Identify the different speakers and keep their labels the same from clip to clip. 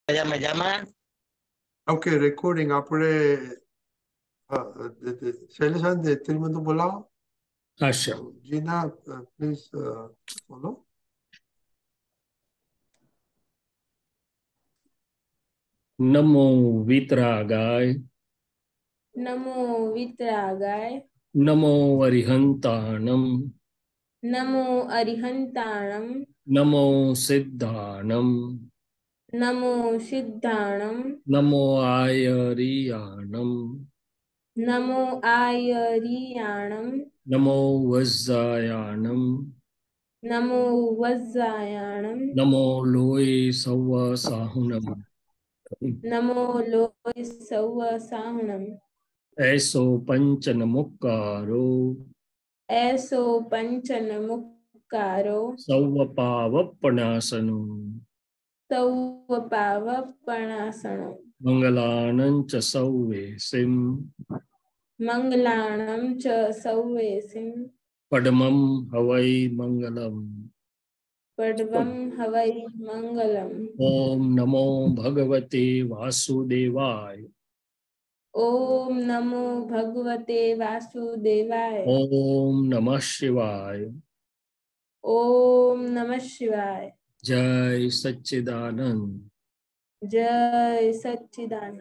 Speaker 1: મજામાં.
Speaker 2: Okay recording આપણે શૈલેષાંત ત્રિમંતુ બોલાવો.
Speaker 3: Asha.
Speaker 2: જીના પ્લીઝ બોલો.
Speaker 3: નમો વિતરાગાય.
Speaker 4: નમો વિતરાગાય.
Speaker 3: નમો અરિહંતાણમ.
Speaker 4: નમો અરિહંતાણમ.
Speaker 3: નમો સિદ્ધાણમ.
Speaker 4: નમો સિદ્ધાણમ.
Speaker 3: નમો આયરિયાણમ.
Speaker 4: નમો આયરિયાણમ.
Speaker 3: નમો વજ્જાયાણમ.
Speaker 4: નમો વજ્જાયાણમ.
Speaker 3: નમો લોય સવ સાહુણમ.
Speaker 4: નમો લોય સૌ સાહુણમ.
Speaker 3: એસો પંચન મુક્કારો.
Speaker 4: એસો પંચન મુક્કારો.
Speaker 3: સૌ પાવપણાસનો.
Speaker 4: સૌ પાવપણાસણો.
Speaker 3: મંગલાનં ચ સૌવેસિમ.
Speaker 4: મંગલાણમ ચ સૌવેસિમ.
Speaker 3: પડમમ હવૈ મંગલમ.
Speaker 4: પડવમ હવૈ મંગલમ.
Speaker 3: ઓમ નમો ભગવતે વાસુદેવાય.
Speaker 4: ઓમ નમો ભગવતે વાસુદેવાય.
Speaker 3: ઓમ નમઃ શિવાય.
Speaker 4: ઓમ નમઃ શિવાય.
Speaker 3: જય સચ્ચિદાનંદ.
Speaker 4: જય સચ્ચિદાનંદ.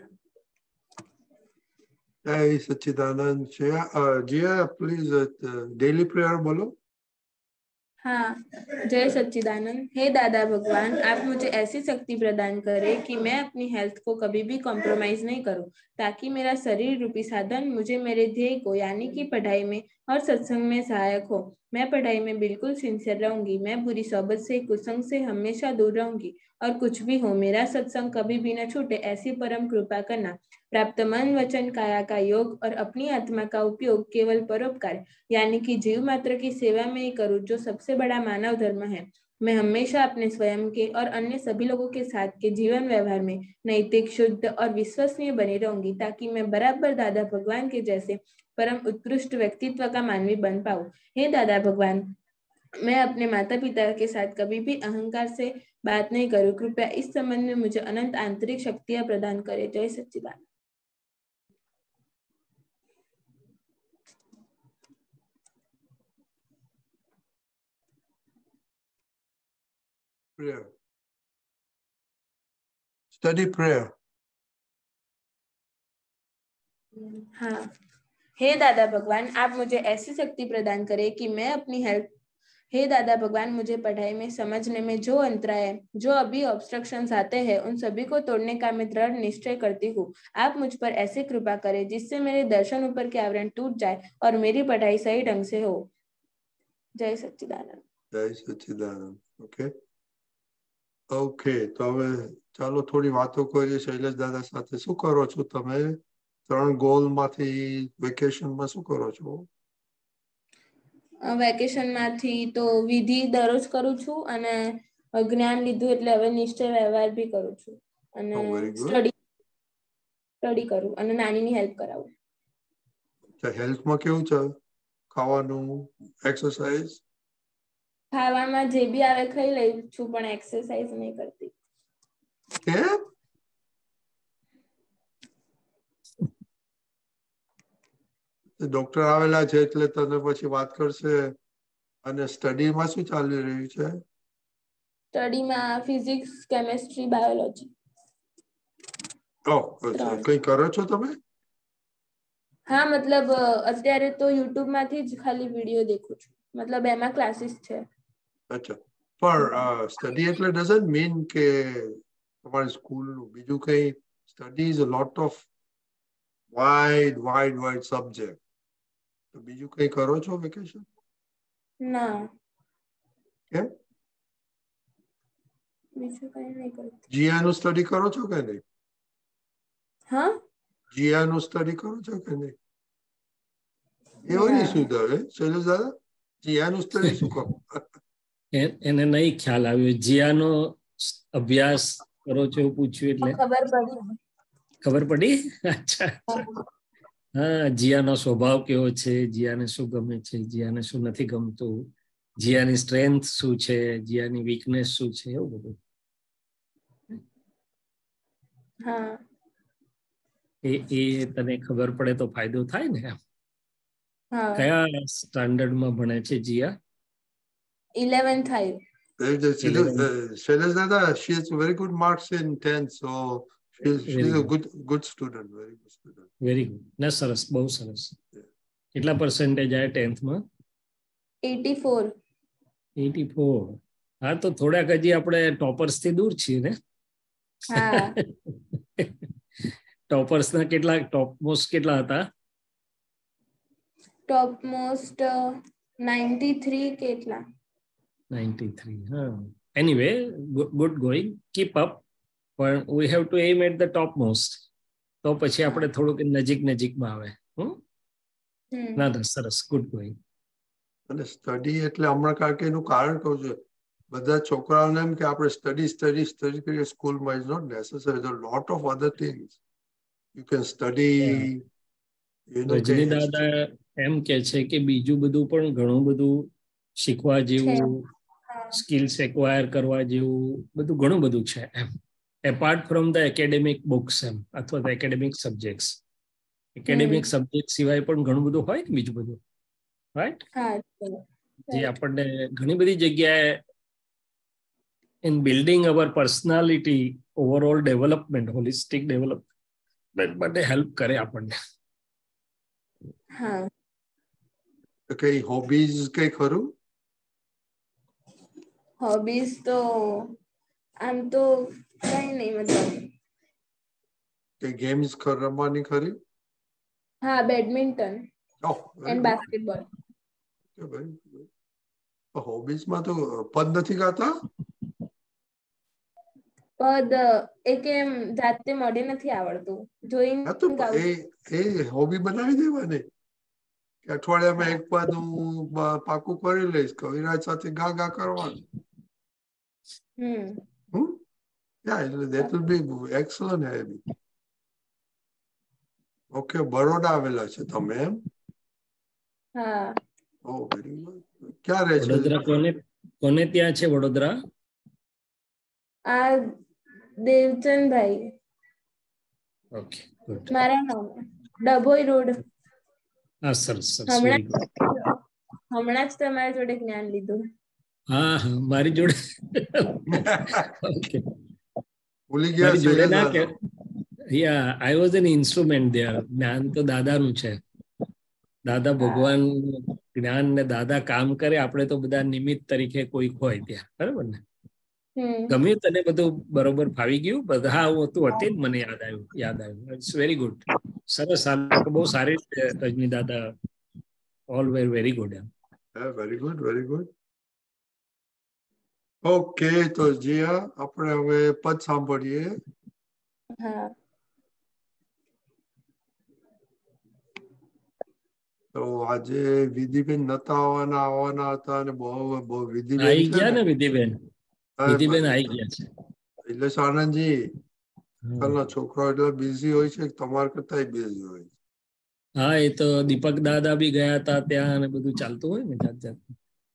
Speaker 2: જય Sachchidanand. Jiya please daily prayer બોલો.
Speaker 4: हाँ, जय सच्चिदानंद। हे दादा भगवान, आप मुझे ऐसी शक्ति प्रदान करें कि मैं अपनी हेल्थ को कभी भी कॉम्प्रोमाइज नहीं करूं, ताकि मेरा शरीर रूपी साधन मुझे मेरे ध्येय को यानी कि पढ़ाई में और सत्संग में सहायक हो। मैं पढ़ाई में बिल्कुल सिंसियर रहूंगी। मैं बुरी सोबत से, कुसंग से हमेशा दूर रहूंगी और कुछ भी हो मेरा सत्संग कभी भी न छूटे, ऐसी परम कृपा करना। प्राप्त मन वचन काया का योग और अपनी आत्मा का उपयोग केवल परोपकार यानी कि जीव मात्र की सेवा में ही करूं, जो सबसे बड़ा मानव धर्म है। मैं हमेशा अपने स्वयं के और अन्य सभी लोगों के साथ के जीवन व्यवहार में नैतिक, शुद्ध और विश्वसनीय बनी रहूंगी, ताकि मैं बराबर दादा भगवान के जैसे परम उत्कृष्ट व्यक्तित्व का मानवी बन पाऊं। हे दादा भगवान, मैं अपने माता पिता के साथ कभी भी अहंकार से बात नहीं करूं। कृपया इस संबंध में मुझे अनंत आंतरिक शक्तियां प्रदान करें। जय सच्चिदानंद।
Speaker 2: Prayer. Study prayer.
Speaker 4: हाँ, हे दादा भगवान, आप मुझे ऐसी शक्ति प्रदान करें कि मैं अपनी हेल्थ हे दादा भगवान, मुझे पढ़ाई में समझने में जो अंतराय है, जो अभी ऑब्स्ट्रक्शंस आते हैं, उन सभी को तोड़ने का मैं दृढ़ निश्चय करती हूँ। आप मुझ पर ऐसी कृपा करें जिससे मेरे दर्शन ऊपर के आवरण टूट जाए और मेरी पढ़ाई सही ढंग से हो। जय सच्चिदानंद।
Speaker 2: જય સચ્ચિદાનંદ. ઓકે ઓકે તો હવે ચાલો થોડી વાતો કરીએ શૈલેષ દાદા સાથે. શું કરો છો તમે? 3 ગોલમાંથી વેકેશનમાં શું કરો છો?
Speaker 4: વેકેશનમાંથી તો વિધિ દરરોજ કરું છું અને જ્ઞાન લીધું એટલે હવે નિશ્ચય વ્યવહાર બી કરું છું અને સ્ટડી કરું અને નાનીની હેલ્પ કરાવું.
Speaker 2: હેલ્થમાં કેવું છે? ખાવાનું, એક્સરસાઇઝ?
Speaker 4: ખાવામાં જે બી આવે ખાઈ લઈ છું પણ એક્સરસાઇઝ નહીં કરતી.
Speaker 2: કેમ? ડોક્ટર આવેલા છે એટલે તને પછી વાત કરશે. અને સ્ટડીમાં શું ચાલી રહ્યું છે?
Speaker 4: સ્ટડીમાં ફિઝિક્સ, કેમેસ્ટ્રી, બાયોલોજી.
Speaker 2: કઈ કરો છો તમે?
Speaker 4: હા, મતલબ અત્યારે તો યુટ્યુબમાંથી જ ખાલી વિડીયો દેખું છું. મતલબ એમાં ક્લાસીસ છે.
Speaker 2: અચ્છા, પણ સ્ટડી એટલે ડઝન્ટ મીન કે તમારી સ્કૂલનું બીજું કઈ. Study is a lot of wide subject. તો બીજું કઈ કરો છો વેકેશન?
Speaker 4: ના.
Speaker 2: કેમ?
Speaker 4: બીજું કઈ નહીં કરતી.
Speaker 2: જીયાનું સ્ટડી કરો છો કે નહીં?
Speaker 4: હા,
Speaker 2: જીયાનું સ્ટડી કરો છો કે નહીં? એવું નહીં શું હવે શૈલેષ દાદા? જીયાનું સ્ટડી શું કરો?
Speaker 3: એને નહીં ખ્યાલ આવ્યો. જીયાનો અભ્યાસ કરો છો એવું પૂછ્યું એટલે ખબર પડી. અચ્છા, હા. જીયાનો સ્વભાવ કેવો છે, જીયાને શું ગમે છે, જીયાને શું નથી ગમતું, જીયાની સ્ટ્રેન્થ શું છે, જીયાની વીકનેસ શું છે, એવું બધું.
Speaker 4: હા
Speaker 3: એ તને ખબર પડે તો ફાયદો થાય ને.
Speaker 4: હા
Speaker 3: કયા સ્ટાન્ડર્ડમાં ભણે છે જીયા?
Speaker 4: 11th આવ્યું.
Speaker 2: Shailesh Dada, she has very good marks in 10th, so she's a good student, very good student.
Speaker 3: Very good. ના સરસ, બહુ સરસ. કેટલા પર્સન્ટેજ આવ્યા 10th માં?
Speaker 4: 84.
Speaker 3: 84. હા તો થોડાક હજી આપણે ટોપર્સ થી દૂર છીએ ને.
Speaker 4: હા
Speaker 3: ટોપર્સ ના કેટલા, ટોપ મોસ્ટ કેટલા હતા?
Speaker 4: ટોપ મોસ્ટ 93 કેટલા?
Speaker 3: 93. હા. Anyway, good going, keep up, પણ we have to aim at the top most. તો પછી આપણે થોડુંક નજીકમાં આવે. ના ના સરસ, ગુડ ગોઈંગ.
Speaker 2: અને સ્ટડી એટલે હમણાં એનું કારણ કહું છું, બધા છોકરાઓને એમ કે આપણે સ્ટડી કરીએ સ્કૂલમાં, is not necessary. There lot of other things you can study.
Speaker 3: Rajni દાદા એમ કે છે કે બીજું બધું પણ ઘણું બધું શીખવા જેવું, સ્કિલ્સ એક્વાયર કરવા જેવું બધું ઘણું બધું છે એમ, apart from the academic books એમ, અથવા the academic subjects. Academic subject સિવાય પણ ઘણું બધું હોય ને બીજું બધું, રાઈટ? જે આપણને ઘણી બધી જગ્યાએ in building our personality, overall development, holistic development માટે હેલ્પ કરે આપણને.
Speaker 4: હા.
Speaker 2: કઈ હોબીઝ કઈ ખરું?
Speaker 4: હોબીઝ તો આમ તો કઈ નહીં, મતલબ
Speaker 2: કઈ ગેમ્સ રમવાની ખરી?
Speaker 4: હા, બેડમિન્ટન એન્ડ બાસ્કેટબોલ.
Speaker 2: હોબીઝમાં તો પદ નથી ગાતા?
Speaker 4: પદ એ કેમ જાતે મોઢે નથી આવડતું, જોઈને ગાઉં.
Speaker 2: એ હોબી બનાવી દેવાની કે અઠવાડિયામાં એક પદ હું પાકું કરી લઈશ, કવિરાજ સાથે ગા કરવાનું. એટલે that will be excellent habit. Okay, Baroda આવેલા છે તમે એમ?
Speaker 4: હા.
Speaker 2: Oh very good. ક્યાં રહે છે
Speaker 3: વડોદરા? કોને ત્યાં છે વડોદરા?
Speaker 4: આ દેવચંદભાઈ.
Speaker 3: Okay, good.
Speaker 4: મારા નામ ડભોઈ રોડ.
Speaker 3: હા, સરસ સરસ, વેરી ગુડ.
Speaker 4: હમણાં જ તમારી જોડે જ્ઞાન લીધું.
Speaker 3: હા હા, મારી જોડે. ઓકે,
Speaker 2: ભૂલી ગયા
Speaker 3: મારી જોડે ના કે
Speaker 2: Shailesh?
Speaker 3: I was an instrument there. જ્ઞાન તો દાદાનું છે. દાદા ભગવાન જ્ઞાન ને દાદા કામ કરે, આપણે તો બધા નિમિત્ત તરીકે કોઈક હોય ત્યાં, બરાબર ને? ગમ્યું તને બધું? બરોબર ફાવી ગયું? બધા હું હતું હતી જ, મને યાદ આવ્યું. It's very good. સરસ. બહુ સારી રીતે રજની દાદા, all were very good.
Speaker 2: Very good, very good. Okay, તો જીયા આપણે હવે પદ સાંભળીએ.
Speaker 4: હા.
Speaker 2: તો આજે વિધિબેન નતા આવવાના હતા, અને બહુ વિધિબેન
Speaker 3: આવી
Speaker 2: છે
Speaker 3: ગયા
Speaker 2: ને.
Speaker 3: ને વિધિબેન? વિધિબેન આવી ગયા છે.
Speaker 2: એટલે આનંદજી, આજકાલના છોકરાઓ એટલા બિઝી હોય છે, તમારા કરતા બિઝી હોય.
Speaker 3: હા, એ તો દીપક દાદા બી ગયા હતા ત્યાં, અને બધું ચાલતું હોય ને જાત જાત.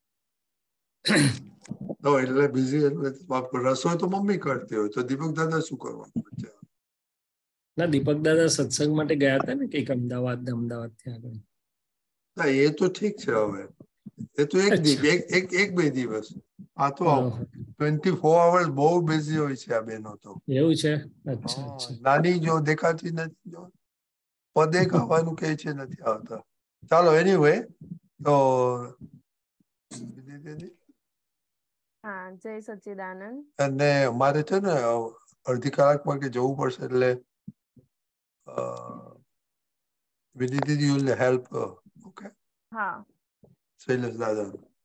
Speaker 2: તો એટલે બિઝી, એટલે રસોઈ તો મમ્મી કરતી હોય, તો દીપક દાદા શું કરવાનું?
Speaker 3: ના, દીપક દાદા સત્સંગ માટે ગયા હતા ને કંઈક અમદાવાદ ત્યાં આગળ.
Speaker 2: એ તો ઠીક છે. હવે એ તો એક બે દિવસ. આ તો 24 hours બહુ બિઝી હોય છે આ બહેનો તો.
Speaker 3: એવું છે? અચ્છા અચ્છા.
Speaker 2: નાની જો દેખાતી નથી, જો પદે ગાવાનું કે છે નથી આવતા. ચાલો, એનીવે, તો
Speaker 4: હા, જય સચ્ચિદાનંદ.
Speaker 2: અને અમારે છે ને અડધી કલાકમાં કે જવું પડશે, એટલે વિધિ દીદી યુ વિલ હેલ્પ. ઓકે.
Speaker 4: હા.
Speaker 2: શૈલેષ દાદા.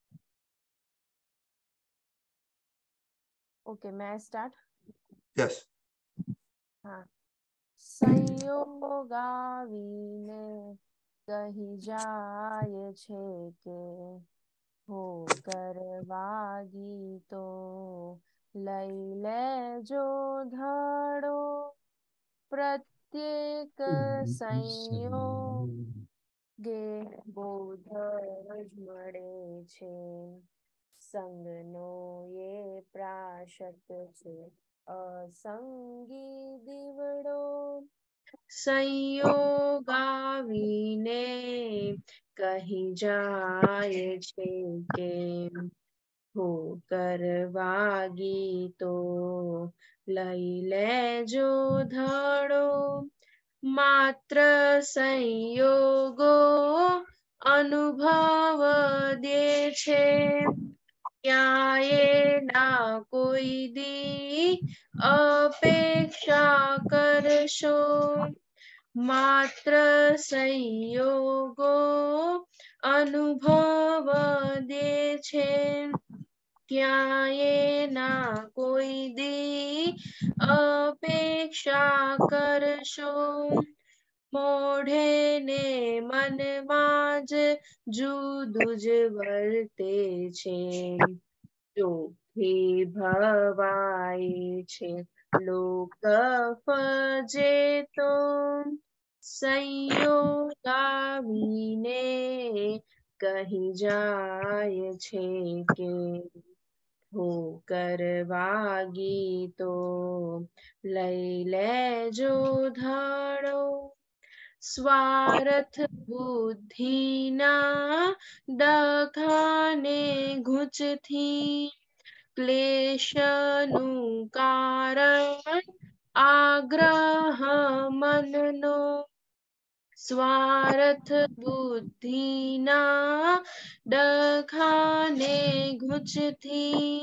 Speaker 4: Okay, may start?
Speaker 2: યસ.
Speaker 4: હા. સંયોગ આવીને કહી જાય છે કે હો કરવાગી તો લઈ લેજો ધડો. પ્રત્યેક સંયોગે બોધ જ મળે છે. સંગનો એ પ્રાશક છે, અસંગી દીવડો
Speaker 1: સંયોગ આવીને કહી જાય છે કે ઠોકરવા ગીતો લઈ લેજો ધડો માત્ર સંયોગો અનુભવ દે છે ક્યાંય ના કોઈ દી અપેક્ષા કરશો માત્ર સંયોગો અનુભવ દે છે ક્યાંય ના કોઈ દી અપેક્ષા કરશો મોઢે ને મનમાં જ જુદું જ વર્તે છે ચોખ્ખી ભવાય છે લોક ફજે તો સંયોગ આવીને કહી જાય છે કે ઠોકરવા ગીતો લઈ લેજો ધડો સ્વાર્થ બુદ્ધિના ડખાને ઘૂંચથી ક્લેશનું કારણ આગ્રહ મનનો સ્વાર્થ બુદ્ધિના ડખાને ઘૂંચથી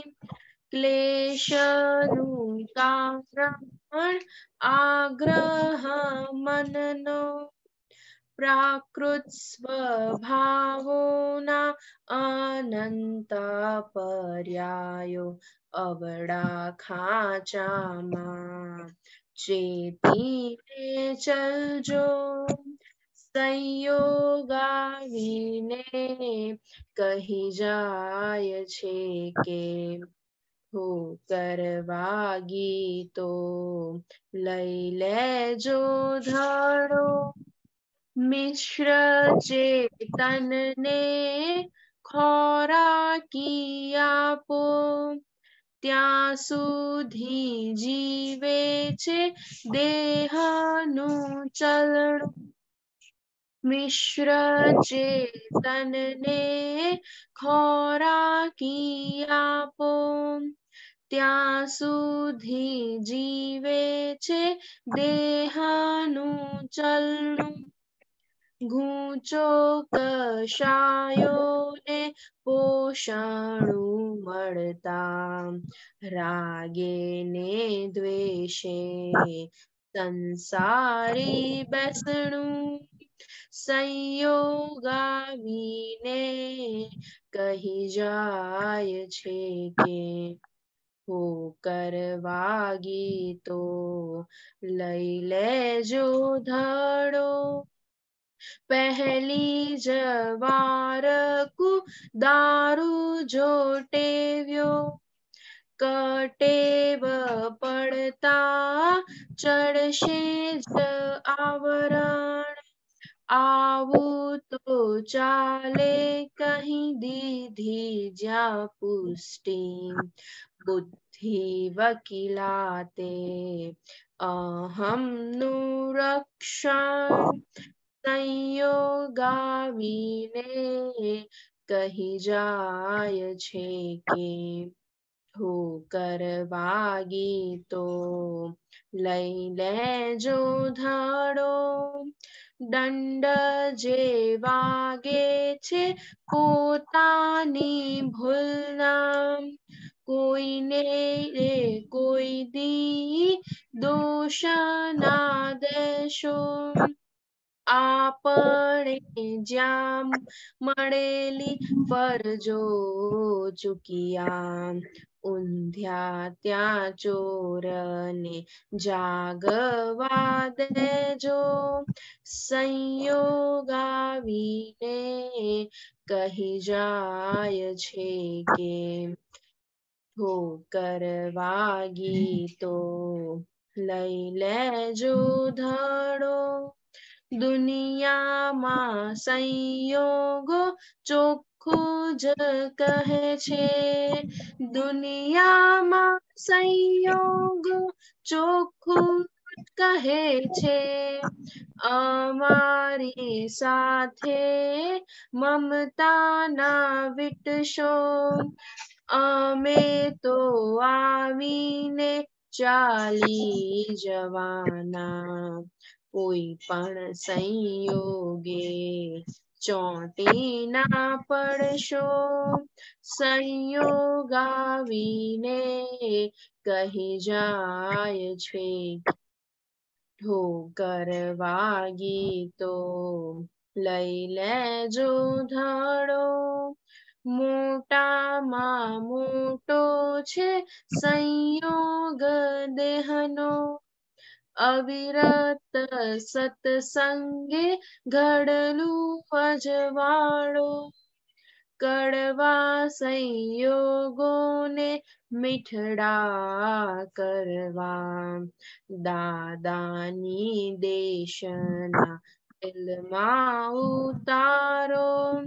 Speaker 1: ક્લેશનું કારણ આગ્રહ મનનો પ્રાકૃત સ્વભાવોના અનંત પર્યાયો અવળા ખાંચામાં ચેતીને ચલજો સંયોગ આવીને કહી જાય છે કે ઠોકરવા ગીતો લઈ લેજો ધડો મિશ્ર ચેતનને ખોરાકી આપો ત્યાં સુધી જીવે છે દેહનું ચલણ મિશ્ર ચેતનને ખોરાકી આપો ત્યાં સુધી જીવે છે દેહનું ચલણ ગૂંચો કશાયોને પોષણું મળતા રાગે ને દ્વેષે સંસારી બેસણું સંયોગ આવીને કહી જાય છે કે ઠોકરવા ગીતો લઈ લેજો ધડો પહેલી જ વાર દારૂ જો ટેવ્યો કટેવ પડતા ચડશે જ આવરણ આવું તો ચાલે કહી દીધી જ્યાં પુષ્ટિ બુદ્ધિ વકીલાતે અહમનું રક્ષણ સંયોગ આવીને કહી જાય છે કે ઠોકરવા ગીતો લઈ લેજો ધડો દંડ જે વાગે છે પોતાની ભૂલના કોઈને કોઈ દી દોષ ના દેશો આપણે જ્યાં મળેલી ફરજો ચૂક્યા ઊંધ્યા ત્યાં ચોરને જાગવા દેજો સંયોગ આવીને કહી જાય છે કે ઠોકરવા ગીતો લઈ લેજો ધડો દુનિયામાં સંયોગો ચોખ્ખું જ કહે છે દુનિયામાં સંયોગો ચોખ્ખું કહે છે અમારી સાથે મમતાના વિટશો અમે તો આવીને ચાલી જવાના કોઈ પણ સંયોગે ચોંટી ના પડશો સંયોગ આવીને કહી જાય છે ઠોકર વાગી તો લઈ લેજો ધડો મોટામાં મોટો છે સંયોગ દેહનો અવિરત સત્સંગે ઘડલું અજવાળો કડવા સંયોગોને મીઠડા કરવા દાદાની દેશના દિલમાં ઉતારો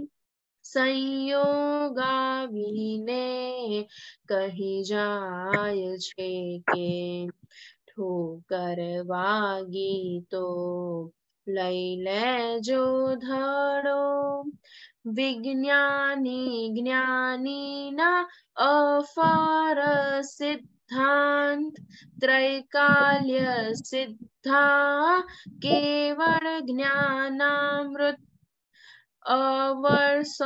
Speaker 1: સંયોગ આવીને કહી જાય છે કે ઠોકર વાગી તો લઈ લેજો ધડો વિજ્ઞાની જ્ઞાનીના અફાર સિદ્ધાંત ત્રૈકાલ્ય સિદ્ધા કેવળ જ્ઞાનામૃત અવર્ષ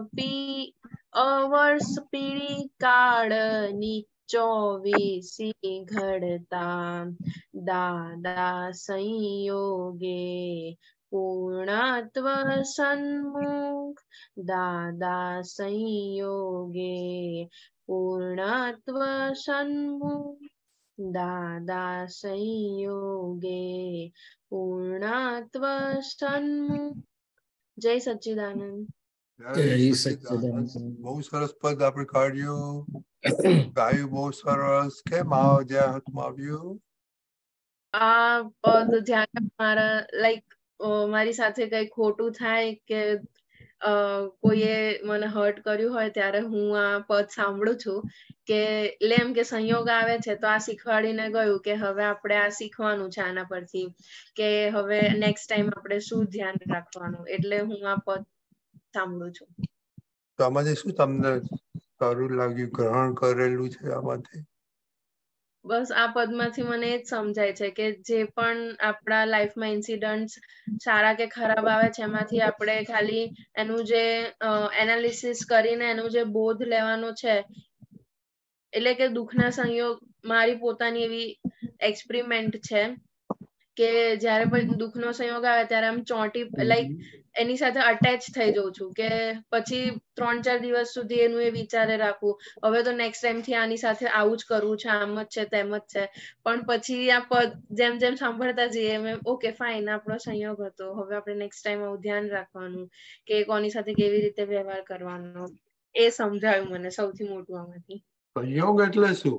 Speaker 1: પીળી કાળની 24 ઘડતા દાદા સંયોગે પૂર્ણત્વ સન્મુખ દાદા સંયોગે પૂર્ણત્વ સન્મુખ દાદા સંયોગે પૂર્ણત્વ સન્મુખ જય સચ્ચિદાનંદ
Speaker 3: જય સચ્ચિદાનંદ
Speaker 2: બહુ સરસ પદ આપણે કાઢ્યું ગાયું બહુ સરસ કેમ જ્યાં હાથમાં આવ્યું
Speaker 1: આ પદ જ્યારે મારા મારી સાથે કઈ ખોટું થાય કે કોઈએ મને હર્ટ કર્યું હોય ત્યારે હું આ પદ સાંભળું છું કે એમ કે સંયોગ આવે છે તો આ શીખવાડીને ગયું કે હવે આપણે આ શીખવાનું છે આના પરથી કે હવે નેક્સ્ટ ટાઈમ આપણે શું ધ્યાન રાખવાનું એટલે હું આ પદ સાંભળું છું
Speaker 2: તો આમાંથી શું તમને સારું લાગ્યું ગ્રહણ કરેલું છે આમાંથી
Speaker 1: બસ આ પદમાંથી મને એ જ સમજાય છે કે જે પણ આપણા લાઈફમાં ઇન્સિડન્ટ્સ સારા કે ખરાબ આવે છે એમાંથી આપણે ખાલી એનું જે એનાલિસિસ કરીને એનું જે બોધ લેવાનો છે એટલે કે દુઃખના સંયોગ મારી પોતાની એવી એક્સપેરિમેન્ટ છે કે જ્યારે પણ દુઃખનો સંયોગ આવે ત્યારે આમ ચોંટી એની સાથે અટેચ થઈ જાઉં છું કે પછી 3-4 દિવસ સુધી એનું એ વિચારે રાખવું હવે તો નેક્સ્ટ ટાઈમ થી આની સાથે આવું જ કરવું છે આમ જ છે તેમ જ છે પણ પછી આ પદ જેમ જેમ સાંભળતા જઈએ ઓકે ફાઇન આપણો સંયોગ હતો હવે આપણે નેક્સ્ટ ટાઈમ આવું ધ્યાન રાખવાનું કે કોની સાથે કેવી રીતે વ્યવહાર કરવાનો એ સમજાયું મને સૌથી મોટું આમાંથી
Speaker 2: સંયોગ એટલે શું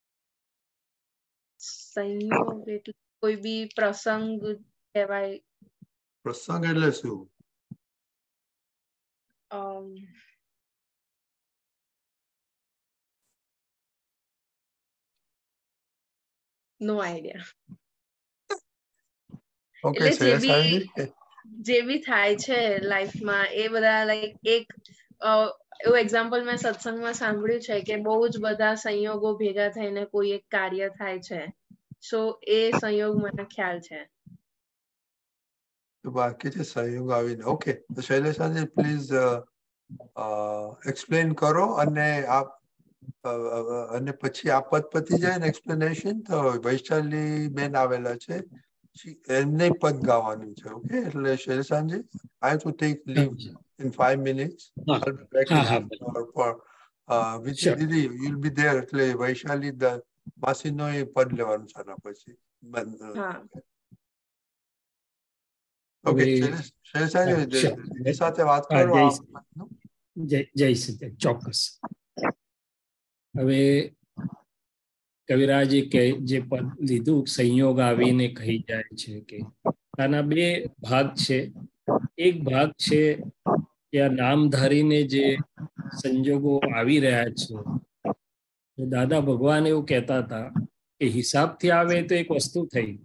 Speaker 1: સંયોગ એટલે કોઈ બી પ્રસંગ કહેવાય
Speaker 2: પ્રસંગ એટલે શું
Speaker 1: નો આઈડિયા
Speaker 2: ઓકે
Speaker 1: એટલે જે બી થાય છે લાઈફમાં એ બધા એક એવું એક્ઝામ્પલ મેં સત્સંગમાં સાંભળ્યું છે કે બહુ જ બધા સંયોગો ભેગા થઈને કોઈ એક કાર્ય થાય છે સો એ સંયોગ મને ખ્યાલ છે
Speaker 2: તો બાકી છે સહયોગ આવીને ઓકે તો શૈલેષાજી પ્લીઝ એક્સપ્લેન કરો અને અને પછી આ પદ પતી જાય ને એક્સપ્લેનેશન તો વૈશાલી બેન આવેલા છે એમને પદ ગાવાનું છે ઓકે એટલે શૈલેષાજી I have to take leave in 5 minutes I'll be back in half an hour for with Didi you'll be there એટલે વૈશાલી માસીનો એ પદ લેવાનું છે આના પછી ઓકે શૈલેષાજી સાથે વાત કરો
Speaker 3: જય સચ્ચિદાનંદ ચોક્કસ હવે કવિરાજે જે પદ લીધું સંયોગ આવીને કહી જાય છે કે આના બે ભાગ છે એક ભાગ છે કે આ નામ ધારીને જે સંજોગો આવી રહ્યા છે તો દાદા ભગવાન એવું કહેતા હતા કે હિસાબથી આવે તો એક વસ્તુ થઈ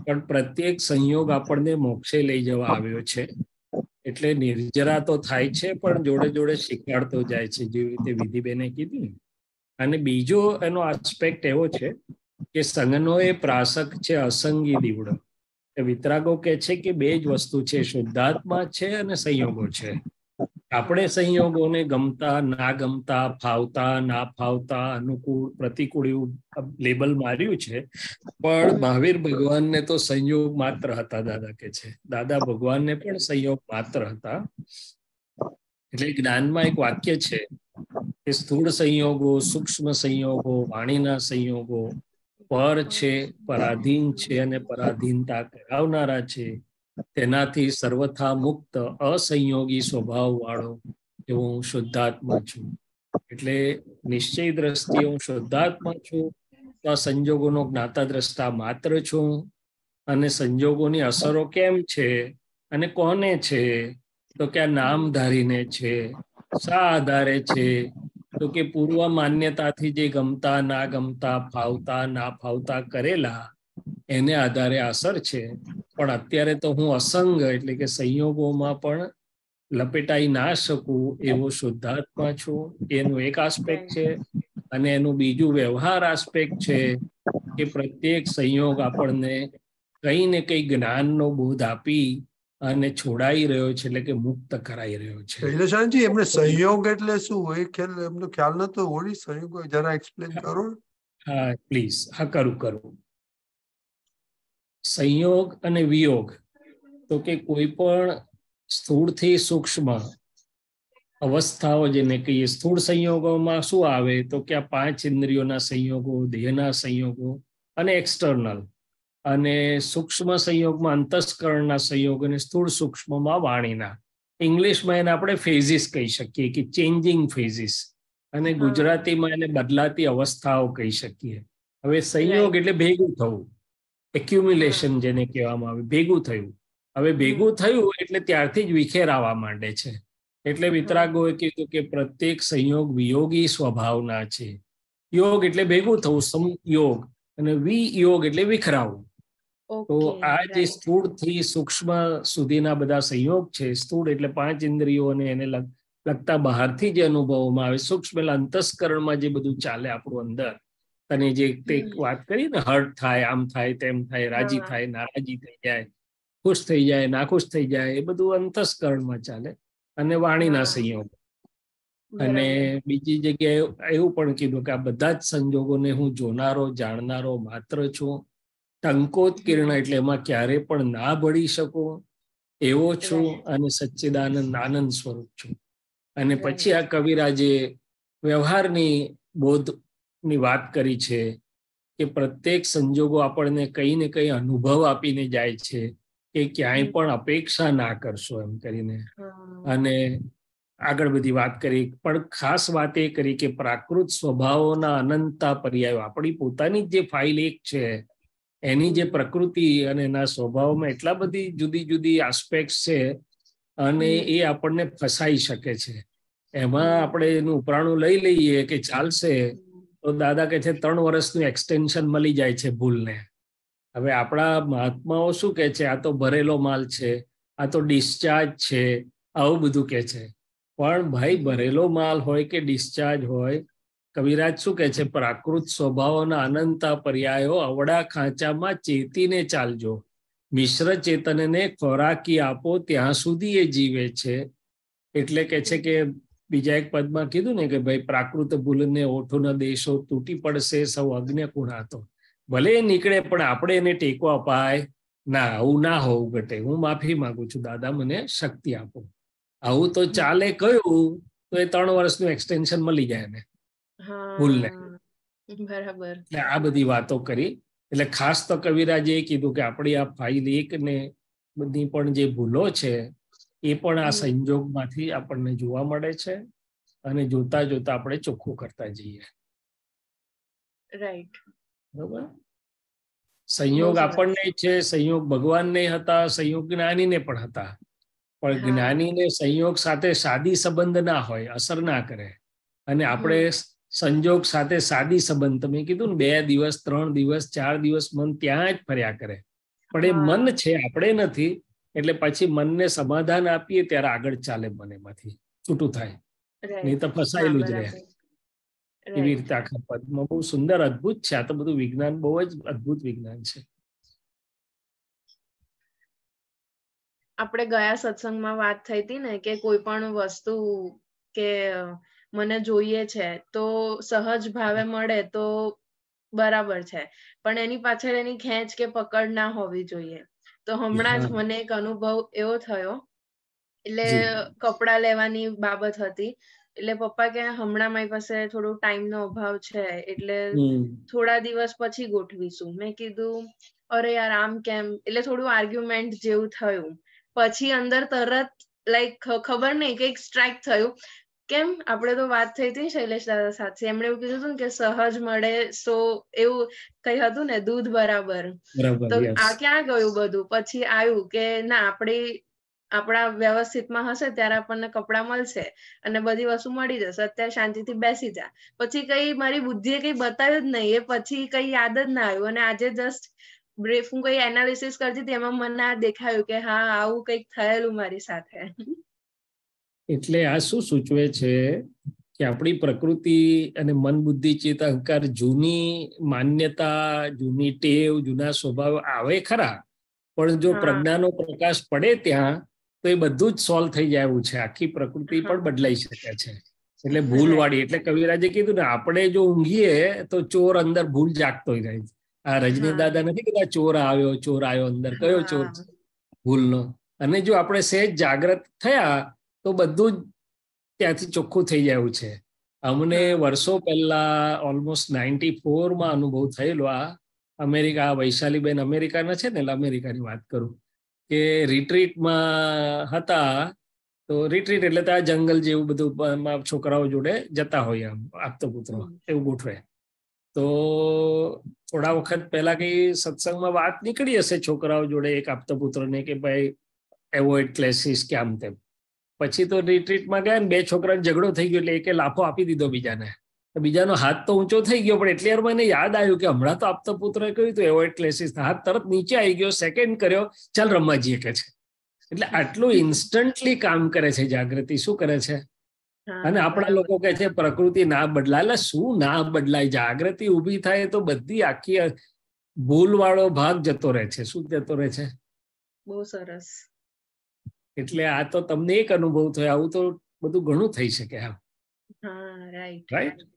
Speaker 3: પણ પ્રત્યેક સંયોગ આપણને મોક્ષે લઈ જવા આવ્યો છે. એટલે નિર્જરા તો થાય છે, પણ જોડે જોડે શીખવાડતો જાય છે, જેવી રીતે વિધિબેને કીધું. અને બીજો એનો આસ્પેક્ટ એવો છે કે સંગનો એ પ્રાસક છે અસંગી દીવડો. વિતરાગો કે છે કે બે જ વસ્તુ છે, શુદ્ધાત્મા છે અને સંયોગો છે. આપણે સંયોગોને ગમતા, ના ગમતા, ફાવતા, ના ફાવતા, અનુકૂળ, પ્રતિકૂળ એવું લેબલ માર્યું છે. પણ મહાવીર ભગવાનને તો સંયોગ માત્ર હતા, દાદા કે છે. દાદા ભગવાનને પણ સંયોગ માત્ર હતા. એટલે જ્ઞાનમાં એક વાક્ય છે કે સ્થૂળ સંયોગો, સૂક્ષ્મ સંયોગો, વાણીના સંયોગો પર છે, પરાધીન છે અને પરાધીનતા કરાવનારા છે. તેનાથી સર્વથા મુક્ત અસંયોગી સ્વભાવ વાળો એવો હું શુદ્ધાત્મા છું. એટલે નિશ્ચય દ્રષ્ટિએ હું શુદ્ધાત્મા છું. તો આ સંજોગોનો જ્ઞાતા દ્રષ્ટા માત્ર છું. અને સંજોગોની અસરો કેમ છે અને કોને છે, તો કે આ નામ ધારીને છે. શા આધારે છે, તો કે પૂર્વ માન્યતાથી જે ગમતા, ના ગમતા, ફાવતા, ના ફાવતા કરેલા એને આધારે અસર છે. પણ અત્યારે તો હું અસંગ એટલે કે સંયોગોમાં પણ લપેટાઈ ના શકું એવો શુદ્ધાત્મા છું. એનું એક આસ્પેક્ટ છે. અને એનું બીજું વ્યવહાર આસ્પેક્ટ છે કે પ્રત્યેક સંયોગ આપણને કઈ ને કઈ જ્ઞાનનો બોધ આપી અને છોડાઈ રહ્યો છે, એટલે કે મુક્ત કરાઈ રહ્યો છે.
Speaker 2: શૈલેષાજી, એમને સંયોગ એટલે શું હોય? એમનો ખ્યાલ નતો. હોળી સંયોગ જરા એક્સપ્લેન કરો.
Speaker 3: હા પ્લીઝ. હા, કરું. સંયોગ અને વિયોગ, તો કે કોઈ પણ સ્થૂળથી સૂક્ષ્મ અવસ્થાઓ જેને કહીએ. સ્થૂળ સંયોગોમાં શું આવે, તો કે આ 5 ઇન્દ્રિયોના સંયોગો, દેહના સંયોગો અને એક્સટર્નલ. અને સૂક્ષ્મ સંયોગમાં અંતસ્કરણના સંયોગ અને સ્થૂળ સૂક્ષ્મમાં વાણીના. ઇંગ્લિશમાં એને આપણે ફેઝિસ કહી શકીએ કે ચેન્જિંગ ફેઝિસ. અને ગુજરાતીમાં એને બદલાતી અવસ્થાઓ કહી શકીએ. હવે સંયોગ એટલે ભેગું થવું, એક્યુમ્યુલેશન જેને કહેવામાં આવે, ભેગું થયું. હવે ભેગું થયું એટલે ત્યારથી જ વિખેર આવવા માંડે છે. એટલે વિતરાગોએ કીધું કે પ્રત્યેક સંયોગ વિયોગી સ્વભાવના છે. યોગ એટલે ભેગું થવું, સંયોગ, અને વિયોગ એટલે વિખરાવું. તો આ જે સ્થૂળથી સૂક્ષ્મ સુધીના બધા સંયોગ છે. સ્થૂળ એટલે 5 ઇન્દ્રિયો અને એને લગતા બહારથી જે અનુભવોમાં આવે. સૂક્ષ્મ એટલે અંતસ્કરણમાં જે બધું ચાલે આપણું અંદર. અને જે તે વાત કરી ને, હર્ટ થાય, આમ થાય, તેમ થાય, રાજી થાય, નારાજી થઈ જાય, ખુશ થઈ જાય, નાખુશ થઈ જાય, એ બધું અંતસ્કરણમાં ચાલે. અને વાણીના સંયોગ. અને બીજી જગ્યાએ એવું પણ કીધું કે આ બધા જ સંજોગોને હું જોનારો, જાણનારો માત્ર છું. ટંકોત્કીર્ણ એટલે એમાં ક્યારે પણ ના ભળી શકું એવો છું. અને સચ્ચિદાનંદ આનંદ સ્વરૂપ છું. અને પછી આ કવિરાજે વ્યવહારની બોધની વાત કરી છે કે પ્રત્યેક સંજોગો આપણને કઈ ને કઈ અનુભવ આપીને જાય છે કે ક્યાંય પણ અપેક્ષા ના કરશો એમ કરીને. અને આગળ બધી વાત કરી. પણ ખાસ વાત એ કરી કે પ્રાકૃત સ્વભાવોના અનંતતા પર્યાયો. આપણી પોતાની જે ફાઇલ એક છે એની જે પ્રકૃતિ અને એના સ્વભાવમાં એટલા બધી જુદી જુદી આસ્પેક્ટ છે અને એ આપણને ફસાઈ શકે છે. એમાં આપણે એનું ઉપરાણું લઈ લઈએ કે ચાલશે, તો દાદા કે છે 3 વર્ષનું એક્સટેન્શન મળી જાય છે ભૂલને. હવે આપણા મહાત્માઓ શું કે છે, આ તો ભરેલો માલ છે, આ તો ડિસ્ચાર્જ છે, આવું બધું કે છે. પણ ભાઈ, ભરેલો માલ હોય કે ડિસ્ચાર્જ હોય, કવિરાજ શું કે છે, પ્રાકૃત સ્વભાવોના અનંતા પર્યાયો અવળા ખાંચામાં ચેતીને ચાલજો. મિશ્ર ચેતનને ખોરાકી આપો ત્યાં સુધી એ જીવે છે. એટલે કે છે કે બીજા એક પદમાં કીધું ને કે ભાઈ, પ્રાકૃત ભૂલને ઓઠો ન દેશો, તૂટી પડશે સૌ અગ્નિ કુણાતો. ભલે એ નીકળે પણ આપણે એને ટેકો અપાય ના. આવું ના હોવું ઘટે. હું માફી માંગુ છું દાદા, મને શક્તિ આપો. આવું તો ચાલે કયું તો એ 3 વર્ષનું એક્સટેન્શન મળી જાય એને ભૂલને.
Speaker 1: બરાબર.
Speaker 3: એટલે આ બધી વાતો કરી. એટલે ખાસ તો કવિરાજે એ કીધું કે આપણી આ ફાઇલ એક ને બધી પણ જે ભૂલો છે એ પણ આ સંજોગમાંથી આપણને જોવા મળે છે. અને જોતા જોતા આપણે ચોખ્ખું કરતા જઈએ.
Speaker 1: રાઈટ.
Speaker 3: બરોબર. સંયોગ આપણને છે, સંયોગ ભગવાનને હતા, સંયોગ જ્ઞાનીને પણ હતા. પણ જ્ઞાનીને સંયોગ સાથે સાદી સંબંધ ના હોય, અસર ના કરે. અને આપણે સંજોગ સાથે સાદી સંબંધ, તમે કીધું ને 2 દિવસ, 3 દિવસ, 4 દિવસ મન ત્યાં જ ફર્યા કરે. પણ એ મન છે, આપણે નથી. એટલે પછી મનને સમાધાન આપીએ ત્યારે આગળ ચાલે, મન એમાંથી છૂટું થાય, નહીં તો ફસાયેલું જ રહે. એવી રીતે આખા પદમાં બહુ સુંદર, અદભુત છે. આ તો બધું વિજ્ઞાન, બહુ જ અદભુત વિજ્ઞાન છે.
Speaker 1: આપણે ગયા સત્સંગમાં વાત થઈ હતી ને કે કોઈ પણ વસ્તુ કે મને જોઈએ છે તો સહજ ભાવે મળે તો બરાબર છે, પણ એની પાછળ એની ખેંચ કે પકડ ના હોવી જોઈએ. તો હમણાં જ મને એક અનુભવ એવો થયો, એટલે કપડા લેવાની બાબત હતી. એટલે પપ્પા કે હમણાં મારી પાસે થોડો ટાઈમનો અભાવ છે, એટલે થોડા દિવસ પછી ગોઠવીશું. મેં કીધું અરે યાર આમ કેમ, એટલે થોડું આર્ગ્યુમેન્ટ જેવું થયું. પછી અંદર તરત લાઈક ખબર નહીં કંઈક સ્ટ્રાઇક થયું. કેમ, આપણે તો વાત થઈ હતી શૈલેષ દાદા સાથે, એમણે એવું કીધું હતું ને કે સહજ મળે, સો એવું કઈ હતું ને, દૂધ બરાબર. તો આ ક્યાં ગયું બધું? પછી આવ્યું કે ના, આપણા વ્યવસ્થિતમાં હશે ત્યારે આપણને કપડા મળશે અને બધી વસ્તુ મળી જશે. અત્યારે શાંતિથી બેસી જા. પછી કઈ મારી બુદ્ધિએ કઈ બતાવ્યું જ નહીં, એ પછી કઈ યાદ જ ના આવ્યું. અને આજે જસ્ટ બ્રીફ હું કઈ એનાલિસિસ કરતી હતી, એમાં મને આ દેખાયું કે હા, આવું કઈક થયેલું મારી સાથે.
Speaker 3: એટલે આ શું સૂચવે છે કે આપણી પ્રકૃતિ અને મન, બુદ્ધિ, ચિત્ત, અહંકાર જૂની માન્યતા, જૂની ટેવ, જૂના સ્વભાવ આવે ખરા, પણ જો પ્રજ્ઞાનો પ્રકાશ પડે ત્યાં તો એ બધું જ સોલ્વ થઈ જાય એવું છે. આખી પ્રકૃતિ પણ બદલાઈ શકે છે. એટલે ભૂલવાળી, એટલે કવિરાજે કીધું ને, આપણે જો ઊંઘીએ તો ચોર અંદર ભૂલ જાગતો રહે. આ રજની દાદા નથી કીધા ચોર આવ્યો અંદર, કયો ચોર? ભૂલનો. અને જો આપણે સહેજ જાગ્રત થયા તો બધું જ ત્યાંથી ચોખ્ખું થઈ જાય એવું છે. અમને વર્ષો પહેલા ઓલમોસ્ટ 94માં અનુભવ થયેલો. આ અમેરિકા, વૈશાલીબેન અમેરિકાના છે ને, એટલે અમેરિકાની વાત કરું કે રિટ્રીટમાં હતા. તો રિટ્રીટ એટલે ત્યાં જંગલ જેવું બધું, છોકરાઓ જોડે જતા હોય, આમ આપતો પુત્રો એવું ગોઠવે. તો થોડા વખત પહેલા કઈ સત્સંગમાં વાત નીકળી હશે છોકરાઓ જોડે, એક આપતો પુત્રને, કે ભાઈ એવોઇડ ક્લેસીસ કે આમ તેમ. પછી તો રિટ્રીટમાં ગયા ને, બે છોકરાને ઝઘડો થઈ ગયો, એટલે એકે લાફો આપી દીધો બીજાને. બીજાનો હાથ તો ઊંચો થઈ ગયો, પણ એટલી વાર મને યાદ આવ્યું કે હમણાં તો આપતો પુત્રએ કહ્યું તો એવોઇડ ક્લેસીસ, હાથ તરત નીચે આવી ગયો, સેકન્ડ કર્યો, ચાલ રમવા જઈએ કે છે. એટલે આટલું ઇન્સ્ટન્ટલી કામ કરે છે જાગૃતિ. શું કરે છે? અને આપણા લોકો કહે છે પ્રકૃતિ ના બદલાય. એટલે શું ના બદલાય? જાગૃતિ ઊભી થાય તો બધી આખી ભૂલ વાળો ભાગ જતો રહે છે. શું જતો રહે છે?
Speaker 1: બહુ સરસ.
Speaker 3: એટલે આ તો તમને એક અનુભવ થયો, આવું તો બધું ઘણું થઈ શકે. રાઈટ.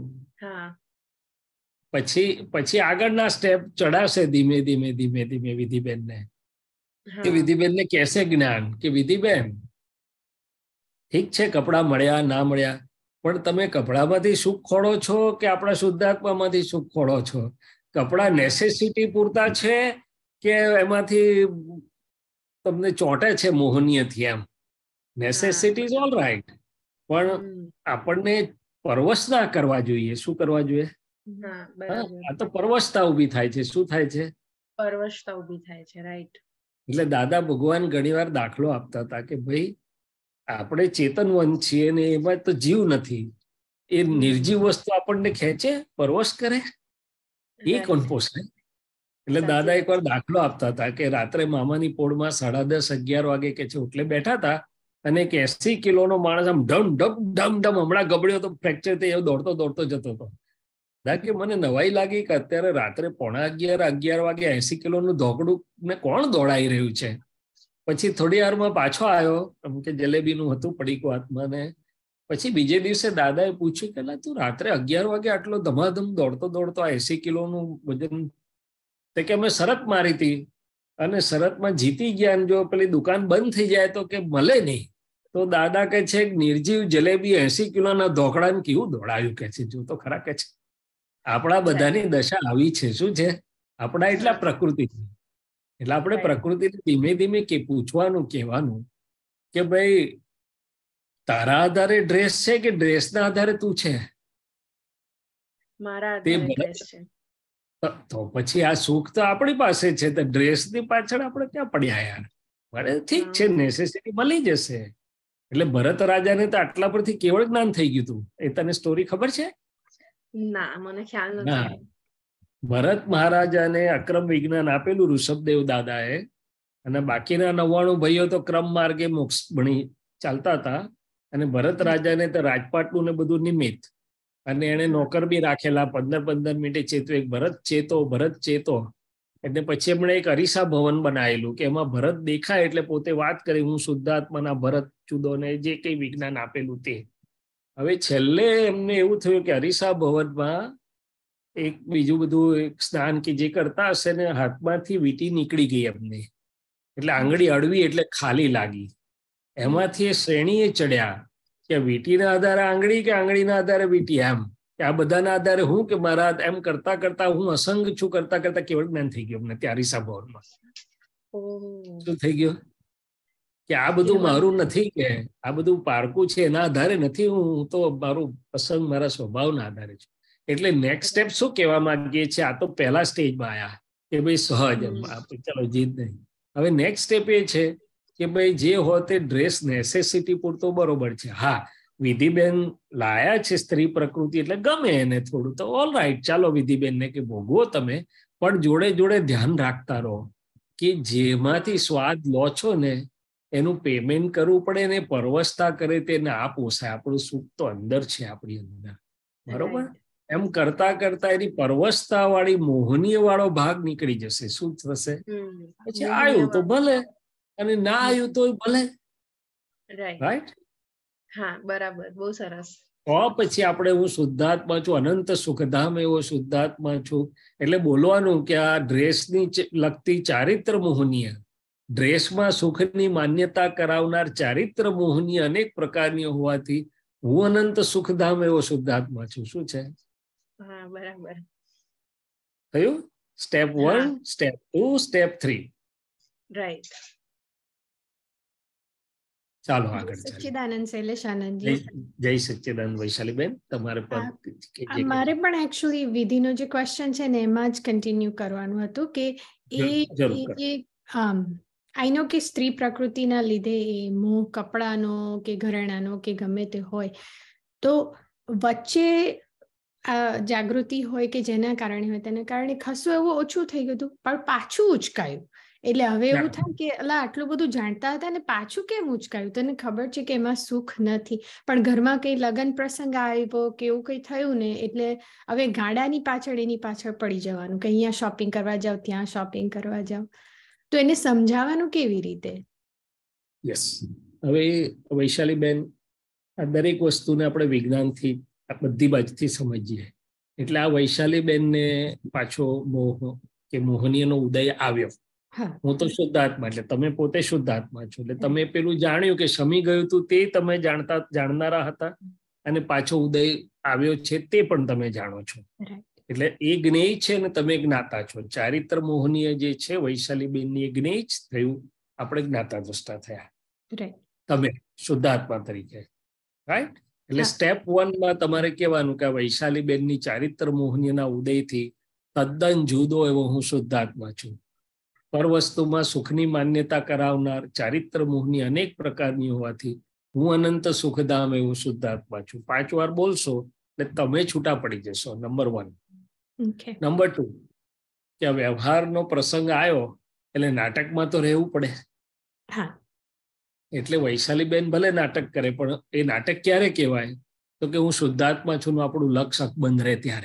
Speaker 3: પછી આગળના સ્ટેપ ચડાવશે ધીમે ધીમે વિધિબેનને. કે વિધિબેનને કહેશે જ્ઞાન કે વિધિબેન, ઠીક છે કપડા મળ્યા ના મળ્યા, પણ તમે કપડામાંથી સુખ ખોળો છો કે આપણા શુદ્ધાત્મામાંથી સુખ ખોળો છો? કપડા નેસેસિટી પૂરતા છે કે એમાંથી તમને ચોંટે છે મોહનીયથી? એમ નેસેસિટી ઇઝ ઓલ રાઈટ, પણ આપણને પરવશ ના કરવા જોઈએ. શું કરવા જોઈએ? આ તો પરવશતા ઉભી થાય છે. શું થાય છે?
Speaker 1: પરવશતા ઉભી થાય છે. રાઈટ.
Speaker 3: એટલે દાદા ભગવાન ઘણીવાર દાખલો આપતા હતા કે ભાઈ આપણે ચેતનવંત છીએ ને એમાં તો જીવ નથી. એ નિર્જીવ વસ્તુ આપણને ખેંચે, પરવશ કરે, એ કોણ પોસાય? એટલે દાદા એકવાર દાખલો આપતા હતા કે રાત્રે મામાની પોળમાં 10:30-11 વાગે કે છે એટલે બેઠા હતા, અને એક 80 કિલોનો માણસ આમ ઢમ હમણાં ગબડ્યો તો ફ્રેક્ચર થઈ એવો દોડતો જતો હતો. કે મને નવાઈ લાગી કે અત્યારે રાત્રે 11:30 વાગે 80 કિલોનું ધોકડું ને કોણ દોડાઈ રહ્યું છે? પછી થોડી વારમાં પાછો આવ્યો, એમ કે જલેબીનું હતું પડીકું હાથમાં. ને પછી બીજે દિવસે દાદાએ પૂછ્યું કે તું રાત્રે 11 વાગે આટલો ધમાધમ દોડતો આ 80 કિલોનું વજન? તો કે અમે શરત મારી હતી અને શરતમાં જીતી ગયા, જો પેલી દુકાન બંધ થઈ જાય તો કે મળે નહીં. તો દાદા કે છે નિર્જીવ જલેબી 80 કિલોના ધોકડાને કેવું દોડાયું કે છે? જો તો ખરા કે છે. આપણા બધાની દશા આવી છે. શું છે? આપણા એટલા પ્રકૃતિ. એટલે આપણે પ્રકૃતિને ધીમે ધીમે કે પૂછવાનું, કહેવાનું કે ભાઈ તારા આધારે ડ્રેસ છે કે ડ્રેસના આધારે તું છે?
Speaker 1: મારા આધારે ડ્રેસ છે.
Speaker 3: તો પછી આ સુખ તો આપણી પાસે છે, તો ડ્રેસની પાછળ આપણે ક્યાં પડ્યા યાર? બરાબર, ઠીક છે, નેસેસિટી મળી જશે. એટલે ભરત રાજાને તો આટલા પરથી કેવળ જ્ઞાન થઈ ગયું હતું. એ તને સ્ટોરી ખબર છે?
Speaker 1: ના, મને ખ્યાલ નથી.
Speaker 3: ભરત મહારાજાને અક્રમ વિજ્ઞાન આપેલું ઋષભદેવ દાદાએ, અને બાકીના 99 ભાઈઓ તો ક્રમ માર્ગે મોક્ષ ભણી ચાલતા હતા, અને ભરત રાજાને તો રાજપાટનું ને બધું નિમિત્ત, અને એને નોકર બી રાખેલા 15 મિનિટે ચેતો, એક ભરત ચેતો. એટલે પછી એમણે એક અરીસા ભવન બનાવેલું કે એમાં ભરત દેખાય એટલે પોતે વાત કરી, હું શુદ્ધાત્માના ભરત જુદો ને જે કઈ વિજ્ઞાન આપેલું તે. હવે છેલ્લે એમને એવું થયું કે અરીસા ભવનમાં એક બીજું બધું એક સ્નાન કે જે કરતા હશે ને, હાથમાંથી વીંટી નીકળી ગઈ એમને, એટલે આંગળી અડવી એટલે ખાલી લાગી. એમાંથી એ શ્રેણીએ ચડ્યા કે વીંટીના આધારે આંગળી કે આંગળીના આધારે વીંટી, એમ કે આ બધાના આધારે હું કે મારા એમ કરતા કરતા હું અસંગ છું, કરતા કરતા કેવળ જ્ઞાન થઈ ગયું અમને ત્યાં અરીસા ભવનમાં. શું થઈ ગયું કે આ બધું મારું નથી, કે આ બધું પારકું છે એના આધારે નથી, હું તો મારું અસંગ મારા સ્વભાવના આધારે છું. એટલે નેક્સ્ટ સ્ટેપ શું કહેવા માંગીએ છીએ, આ તો પહેલા સ્ટેજમાં આયા કે ભાઈ સહજ, ચલો જીત નહીં. હવે નેક્સ્ટ સ્ટેપ એ છે કે ભાઈ જે હોય તે ડ્રેસ નેસેસિટી પૂરતો બરોબર છે. હા, વિધિબેન લાયા છે સ્ત્રી પ્રકૃતિ એટલે ગમે એને થોડું, તો ઓલ રાઈટ, ચાલો વિધિબેનને કે ભોગવો તમે, પણ જોડે જોડે ધ્યાન રાખતા રહો કે જેમાંથી સ્વાદ લો છો ને એનું પેમેન્ટ કરવું પડે, ને પરવસતા કરે તે ના પોસાય. આપણું સુખ તો અંદર છે, આપણી અંદર, બરોબર? એમ કરતા કરતા એની પરવસતા વાળી મોહનીય વાળો ભાગ નીકળી જશે. શું થશે? પછી આવ્યું તો ભલે, અને ના આવ્યું તો ભલે, રાઈટ?
Speaker 1: હા, બરાબર, બહુ સરસ.
Speaker 3: તો પછી આપણે હું શુદ્ધાત્મા છું, અનંત સુખધામ એવો શુદ્ધાત્મા છું. એટલે બોલવાનું કે આ ડ્રેસની લગતી ચારિત્ર મોહનીય, ડ્રેસમાં સુખની માન્યતા કરાવનાર ચારિત્ર મોહનીય અનેક પ્રકારની હોવાથી હું અનંત સુખધામ એવો શુદ્ધાત્મા છું. શું છે?
Speaker 1: હા, બરાબર.
Speaker 3: થયું? Step 1, step 2, step 3.
Speaker 5: રાઈટ.
Speaker 3: ચાલો આગળ.
Speaker 5: સચ્ચિદાનંદ શૈલેષ આનંદજી.
Speaker 3: જય સચ્ચિદાનંદ. વૈશાલીબેન, તમારે પણ
Speaker 5: મારે પણ એકચ્યુઅલી વિધિનો જે ક્વેશ્ચન છે ને એમાં જ કન્ટિન્યુ કરવાનું હતું કે આઈ નો કે સ્ત્રી પ્રકૃતિના લીધે એ મોહ કપડાનો કે ઘરેણાનો કે ગમે તે હોય, તો વચ્ચે જાગૃતિ હોય કે જેના કારણે હોય તેના કારણે ખસું એવું ઓછું થઈ ગયું હતું, પણ પાછું ઉચકાયું. એટલે હવે એવું થાય કે અલા આટલું બધું જાણતા હતા ને પાછું કેમ ઉચકાયું? તને ખબર છે કે એમાં સુખ નથી, પણ ઘરમાં કઈ લગ્ન પ્રસંગ આવ્યો કે એવું કઈ થયું ને એટલે હવે ગાડાની પાછળ એની પાછળ પડી જવાનું કે અહીંયા શોપિંગ કરવા જાવ, ત્યાં શોપિંગ કરવા જાવ. તો એને સમજાવવાનું કેવી રીતે?
Speaker 3: યસ, હવે વૈશાલીબેન, આ દરેક વસ્તુને આપણે વિજ્ઞાનથી બધી બાજુથી સમજીએ. એટલે આ વૈશાલીબેનને પાછો મોહ કે મોહનીયનો ઉદય આવ્યો. હું તો શુદ્ધાત્મા, એટલે તમે પોતે શુદ્ધાત્મા છો, એટલે તમે પેલું જાણ્યું કે શમી ગયું હતું તે તમે જાણનારા હતા, અને પાછો ઉદય આવ્યો છે તે પણ તમે જાણો છો. એટલે એ જ્ઞેય છે ને તમે જ્ઞાતા છો. ચારિત્ર મોહનીય જે છે વૈશાલીબેનની એ જ્ઞેય જ થયું, આપણે જ્ઞાતા દ્રષ્ટા થયા, તમે શુદ્ધાત્મા તરીકે, રાઈટ? એટલે સ્ટેપ 1 તમારે કહેવાનું કે વૈશાલીબેનની ચારિત્ર મોહનીયના ઉદયથી તદ્દન જુદો એવો હું શુદ્ધાત્મા છું. પર વસ્તુમાં સુખની માન્યતા કરાવનાર ચારિત્ર મોહની અનેક પ્રકારની હોવાથી હું અનંત સુખધામ એવું શુદ્ધાત્મા છું. 5 વાર બોલશો એટલે તમે છૂટા પડી જશો. નંબર 1. નંબર 2, કે વ્યવહારનો પ્રસંગ આવ્યો એટલે નાટકમાં તો રહેવું પડે. એટલે વૈશાલીબેન ભલે નાટક કરે, પણ એ નાટક ક્યારે કહેવાય? તો કે હું શુદ્ધાત્મા છું આપણું લક્ષ અકબંધ રહે ત્યારે.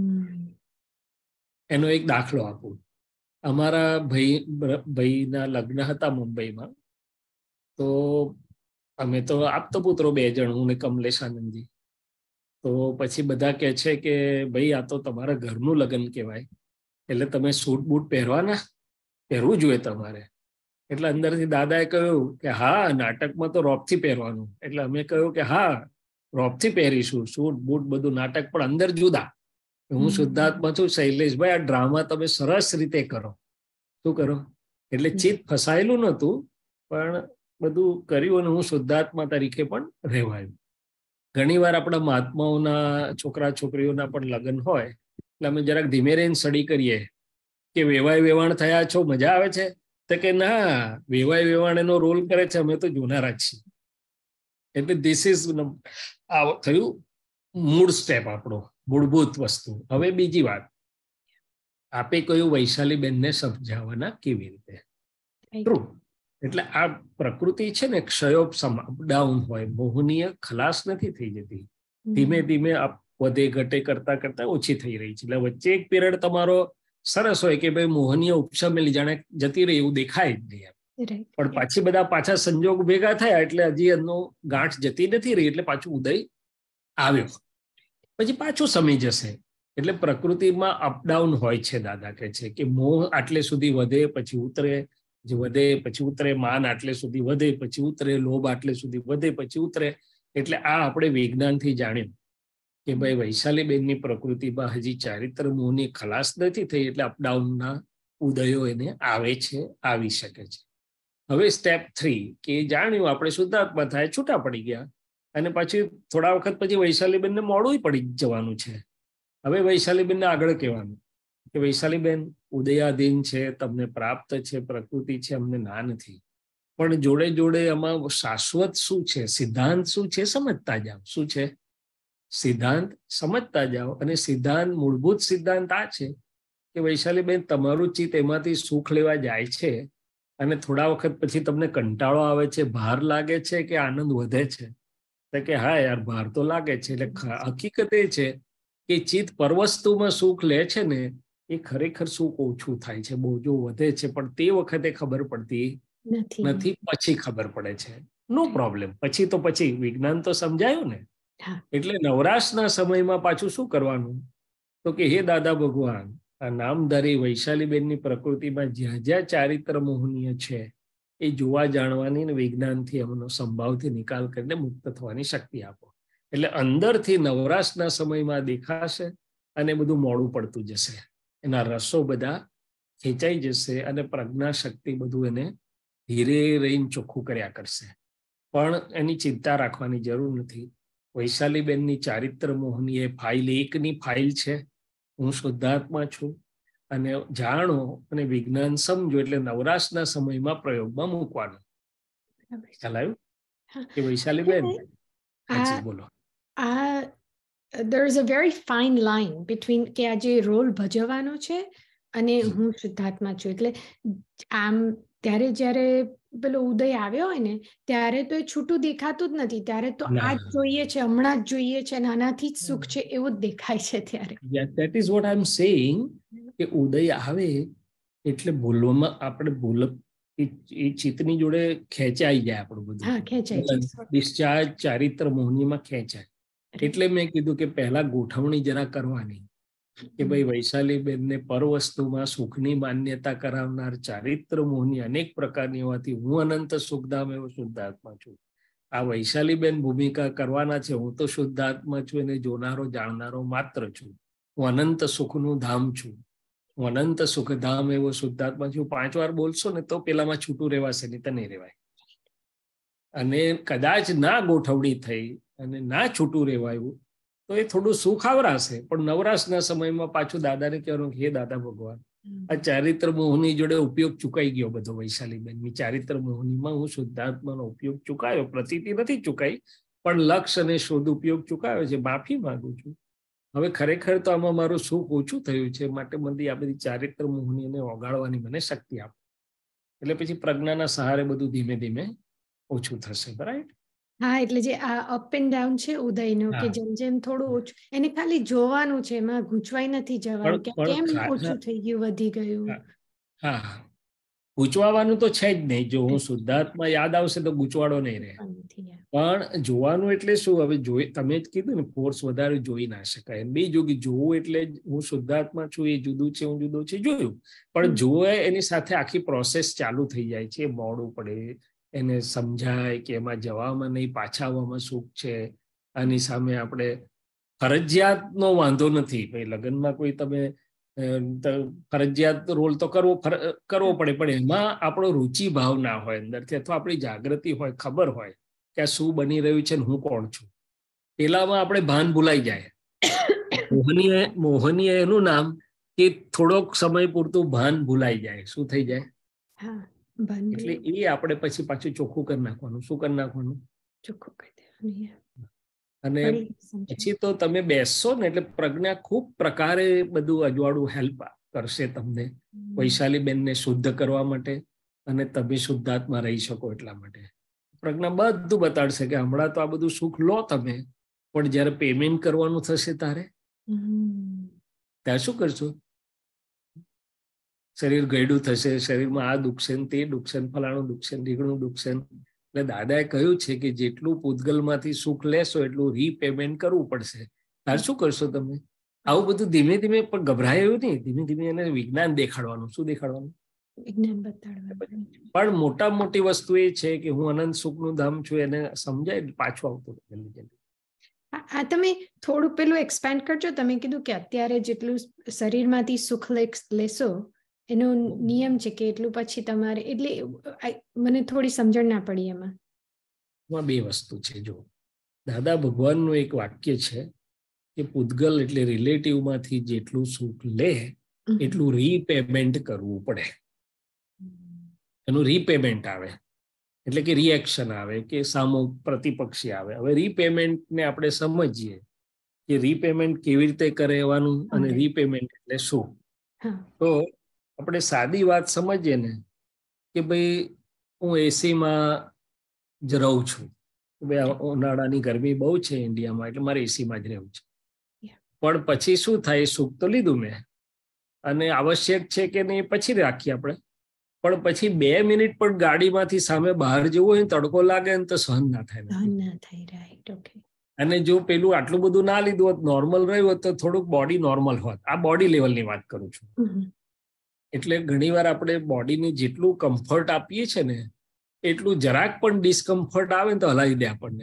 Speaker 3: એનો એક દાખલો આપું. અમારા ભાઈના લગ્ન હતા મુંબઈમાં, તો અમે તો આપતો પુત્રો 2 જણ, હું ને કમલેશ આનંદજી. તો પછી બધા કહે છે કે ભાઈ આ તો તમારા ઘરનું લગ્ન કહેવાય, એટલે તમે સૂટ બૂટ પહેરવું જોઈએ તમારે. એટલે અંદરથી દાદાએ કહ્યું કે હા, નાટકમાં તો રોબથી પહેરવાનું. એટલે અમે કહ્યું કે હા, રોબથી પહેરીશું, સૂટ બૂટ બધું નાટક, પણ અંદર જુદા. હું શુદ્ધાત્મા છું શૈલેષભાઈ, આ ડ્રામા તમે સરસ રીતે કરો. શું કરો? એટલે ચિત્ત ફસાયેલું નહોતું, પણ બધું કર્યું, અને હું શુદ્ધાત્મા તરીકે પણ રહેવાયું. ઘણી વાર આપણા મહાત્માઓના છોકરા છોકરીઓના પણ લગ્ન હોય એટલે અમે જરાક ધીમે રહીને સ્ટડી કરીએ કે વેવાય વેવાણ થયા છો, મજા આવે છે? તો કે ના, વેવાય વેવાણ એનો રોલ કરે છે, અમે તો જોનારા જ છીએ. એટલે ધીસ ઇઝ થયું મૂળ સ્ટેપ, આપણો મૂળભૂત વસ્તુ. હવે બીજી વાત આપે કયું વૈશાલીબેનને સમજાવવાના કેવી રીતે. ટ્રુ. એટલે આ પ્રકૃતિ છે ને ક્ષયોપસમ, અપડાઉન હોય, મોહનીય ખલાસ નથી થઈ જતી. ધીમે ધીમે વધે ઘટે કરતા કરતા ઓછી થઈ રહી છે. એટલે વચ્ચે એક પીરિયડ તમારો સરસ હોય કે ભાઈ મોહનીય ઉપશમેલી જાણે જતી રહી એવું દેખાય જ નહીં. પણ પાછી બધા પાછા સંજોગ ભેગા થયા એટલે હજી એનો ગાંઠ જતી નથી રહી એટલે પાછું ઉદય આવ્યો, પછી પાછું સમી જશે. એટલે પ્રકૃતિમાં અપડાઉન હોય છે. દાદા કહે છે કે મોહ આટલે સુધી વધે પછી ઉતરે, વધે પછી ઉતરે, માન આટલે સુધી વધે પછી ઉતરે, લોભ આટલે સુધી વધે પછી ઉતરે. એટલે આ આપણે વિજ્ઞાનથી જાણ્યું કે ભાઈ વૈશાલીબેનની પ્રકૃતિમાં હજી ચારિત્ર મોહની ખલાસ નથી થઈ એટલે અપડાઉનના ઉદયો એને આવે છે, આવી શકે છે. હવે સ્ટેપ 3 કે જાણ્યું આપણે શુદ્ધાત્મા થાય, છૂટા પડી ગયા, અને પછી થોડા વખત પછી વૈશાલીબેનને મોડું પડી જવાનું છે. હવે વૈશાલીબેનને આગળ કહેવાનું કે વૈશાલીબેન ઉદયાધીન છે, તમને પ્રાપ્ત છે, પ્રકૃતિ છે, અમને ના નથી, પણ જોડે જોડે આમાં શાશ્વત શું છે, સિદ્ધાંત શું છે સમજતા જાઓ. શું છે સિદ્ધાંત? સમજતા જાઓ. અને સિદ્ધાંત, મૂળભૂત સિદ્ધાંત આ છે કે વૈશાલીબેન તમારું ચિત્ત એમાંથી સુખ લેવા જાય છે અને થોડા વખત પછી તમને કંટાળો આવે છે, ભાર લાગે છે કે આનંદ વધે છે? તો કે હા યાર ભાર તો લાગે છે. એટલે હકીકત એ છે કે ચિત્ત પરવસ્તુમાં સુખ લે છે ને એ ખરેખર સુખ ઓછું થાય છે, બોજો વધે છે, પણ તે વખતે ખબર પડતી નથી, પછી ખબર પડે છે. No problem. પછી તો પછી વિજ્ઞાન તો સમજાયું ને. એટલે નવરાશના સમયમાં પાછું શું કરવાનું? તો કે હે દાદા ભગવાન, આ નામધારી વૈશાલીબેનની પ્રકૃતિમાં જ્યાં જ્યાં ચારિત્ર મોહનીય છે એ જોવા જાણવાની ને વિજ્ઞાનથી એમનો સંભાવથી નિકાલ કરીને મુક્ત થવાની શક્તિ આપો. એટલે અંદરથી નવરાશના સમયમાં દેખાશે અને બધું મોડું પડતું જશે, એના રસો બધા ખેંચાઈ જશે અને પ્રજ્ઞા શક્તિ બધું એને ધીરે રહીને ચોખ્ખું કર્યા કરશે. પણ એની ચિંતા રાખવાની જરૂર નથી. વૈશાલીબેનની ચારિત્ર મોહની એ ફાઇલ 1ની ફાઇલ છે. હું શુદ્ધાત્મા છું અને જાણો અને વિજ્ઞાન સમજો એટલે નવરાશના સમયમાં પ્રયોગમાં મૂકવાનું. ખ્યાલ આવ્યું કે વૈશાલીબેન? હાજી બોલો.
Speaker 5: there is a very fine line between કે આ જે રોલ ભજવવાનો છે અને હું શુદ્ધાત્મા છું. એટલે આમ ત્યારે જ્યારે પેલો ઉદય આવ્યો હોય ને ત્યારે તો એ છૂટું દેખાતું જ નથી. ત્યારે તો આ જ જોઈએ છે, હમણાં જ જોઈએ છે, નાનાથી જ સુખ છે એવું જ દેખાય છે ત્યારે.
Speaker 3: that is what I'm saying કે ઉદય આવે એટલે બોલવામાં આપણે બોલ એ ચિત્તની જોડે ખેંચાઈ જાય આપણું બધું.
Speaker 5: હા, ખેંચાઈ જાય.
Speaker 3: ડિસ્ચાર્જ ચારિત્ર મોહનીમાં ખેંચાય. એટલે મેં કીધું કે પહેલા ગોઠવણી જરા કરવાની કે ભાઈ વૈશાલીબેનને પર વસ્તુમાં સુખની માન્યતા કરાવનાર ચારિત્ર મોહની અનેક પ્રકારની હોવાથી હું અનંત સુખધામ એવો શુદ્ધાત્મા છું. આ વૈશાલીબેન ભૂમિકા કરવાના છે. હું તો શુદ્ધાત્મા છું, એને જોનારો જાણનારો માત્ર છું. હું અનંત સુખનું ધામ છું. હું અનંત સુખધામ એવો શુદ્ધાત્મા છું. 5 વાર બોલશો ને તો પેલામાં છૂટું રહેવાશે, નહીં તો નહીં રહેવાય. અને કદાચ ના ગોઠવણી થઈ અને ના છૂટું રહેવાયું તો એ થોડું સુખ આવરાશે, પણ નવરાશના સમયમાં પાછું દાદાને કહેવાનું હે દાદા ભગવાન, આ ચારિત્ર મોહની જોડે ઉપયોગ ચૂકાઈ ગયો બધો. વૈશાલીબેનની ચારિત્ર મોહનીમાં હું શુદ્ધાત્માનો ઉપયોગ ચૂકાયો, પ્રતીતિ નથી ચૂકાઈ, પણ લક્ષ અને શોધ ઉપયોગ ચૂકાયો છે. માફી માંગુ છું. હવે ખરેખર તો આમાં મારું સુખ ઓછું થયું છે, માટે મને આ બધી ચારિત્ર મોહનીને ઓગાળવાની મને શક્તિ આપો. એટલે પછી પ્રજ્ઞાના સહારે બધું ધીમે ધીમે ઓછું થશે. રાઈટ?
Speaker 5: હા, એટલે જે આ અપ એન્ડ ડાઉન છે ઉદયનું કે જેમ જેમ થોડું ઓછું, એને ખાલી જોવાનું છે, એમાં ગૂંચવાઈ નથી જવાનું કે કેમ ઓછું થઈ ગયું, વધી ગયું.
Speaker 3: હા, ગૂંચવાનું તો છે જ નહીં. જો હું શુદ્ધાત્મા યાદ આવશે તો ગૂંચવાડો નહીં રહે. પણ જોવાનું એટલે શું? હવે તમે જ કીધું ને, ફોર્સ વધારે જોઈ ના શકાય. બીજું કે જોવું એટલે હું શુદ્ધાત્મા છું એ જુદું છે, હું જુદો છે, જોયું. પણ જોવે એની સાથે આખી પ્રોસેસ ચાલુ થઈ જાય છે. મોડું પડે, એને સમજાય કે એમાં જવામાં નહીં, પાછા આવવામાં સુખ છે. આની સામે આપણે ફરજિયાતનો વાંધો નથી. ભાઈ લગ્નમાં કોઈ તમે ફરજિયાત રોલ તો કરવો પડે, પણ એમાં આપણો રુચિ ભાવ ના હોય અંદરથી, અથવા આપણી જાગૃતિ હોય, ખબર હોય કે આ શું બની રહ્યું છે ને હું કોણ છું. પેલામાં આપણે ભાન ભૂલાઈ જાય. મોહનીય એનું નામ કે થોડોક સમય પૂરતું ભાન ભૂલાઈ જાય. શું થઈ જાય? એટલે એ આપણે પછી પાછું ચોખ્ખું કરી નાખવાનું. શું કરી નાખવાનું?
Speaker 5: ચોખ્ખું કરી દેવાનું.
Speaker 3: અને પછી તો તમે બેસશો ને એટલે પ્રજ્ઞા ખૂબ પ્રકારે બધું અજવાળું હેલ્પ કરશે તમને વૈશાલીબેનને શુદ્ધ કરવા માટે અને તમે શુદ્ધાત્મા રહી શકો એટલા માટે. પ્રજ્ઞા બધું બતાડશે કે હમણાં તો આ બધું સુખ લો તમે, પણ જયારે પેમેન્ટ કરવાનું થશે ત્યારે શું કરશો? શરીર ગયડું થશે, શરીરમાં આ દુખશે તે દુખશે, ફલાણું દુખશે, ઢીકણું દુખશે. એટલે દાદાએ કહ્યું છે કે જેટલું પૂતગલમાંથી સુખ લેશો એટલું રીપેમેન્ટ કરવું પડશે. ત્યારે શું કરશો તમે? આવું બધું ધીમે ધીમે, પણ ગભરાય એવું નહીં, ધીમે ધીમે એને વિજ્ઞાન દેખાડવાનું. શું દેખાડવાનું?
Speaker 5: વિજ્ઞાન બતાડવાનું.
Speaker 3: પણ મોટા મોટી વસ્તુ એ છે કે હું અનંત સુખનું ધામ છું, એને સમજાય પાછું આવતું જલ્દી જલ્દી.
Speaker 5: આ તમે થોડું પેલું એક્સપેન્ડ કરજો. તમે કીધું કે અત્યારે જેટલું શરીરમાંથી સુખ લેશો એનો નિયમ છે કે એટલું પછી તમારે, એટલે મને થોડી સમજણ ના પડી એમાં.
Speaker 3: બે વસ્તુ છે. જો દાદા ભગવાનનું એક વાક્ય છે કે પૂતગલ એટલે રિલેટિવમાંથી જેટલું સુખ લે એટલું રીપેમેન્ટ કરવું પડે. એનું રીપેમેન્ટ આવે એટલે કે રિએક્શન આવે કે સામો પ્રતિપક્ષી આવે. હવે રીપેમેન્ટને આપણે સમજીએ કે રીપેમેન્ટ કેવી રીતે કરેવાનું અને રીપેમેન્ટ એટલે શું. તો આપણે સાદી વાત સમજીએ ને કે ભાઈ હું એસીમાં જ રહું છું, ઉનાળાની ગરમી બહુ છે ઇન્ડિયામાં, એટલે મારે એસીમાં જ રહેવું છે. પણ પછી શું થાય? સુખ તો લીધું મેં, અને આવશ્યક છે કે નહીં પછી રાખીએ આપણે. પણ પછી 2 મિનિટ પણ ગાડીમાંથી સામે બહાર જવું હોય, તડકો લાગે ને તો સહન ના થાય. અને જો પેલું આટલું બધું ના લીધું હોત, નોર્મલ રહ્યું હોત, તો થોડુંક બોડી નોર્મલ હોત. આ બોડી લેવલની વાત કરું છું. એટલે ઘણીવાર આપણે બોડીને જેટલું કમ્ફર્ટ આપીએ છીએ ને, એટલું જરાક પણ ડિસ્કમ્ફર્ટ આવે ને તો હલાવી દે આપણને.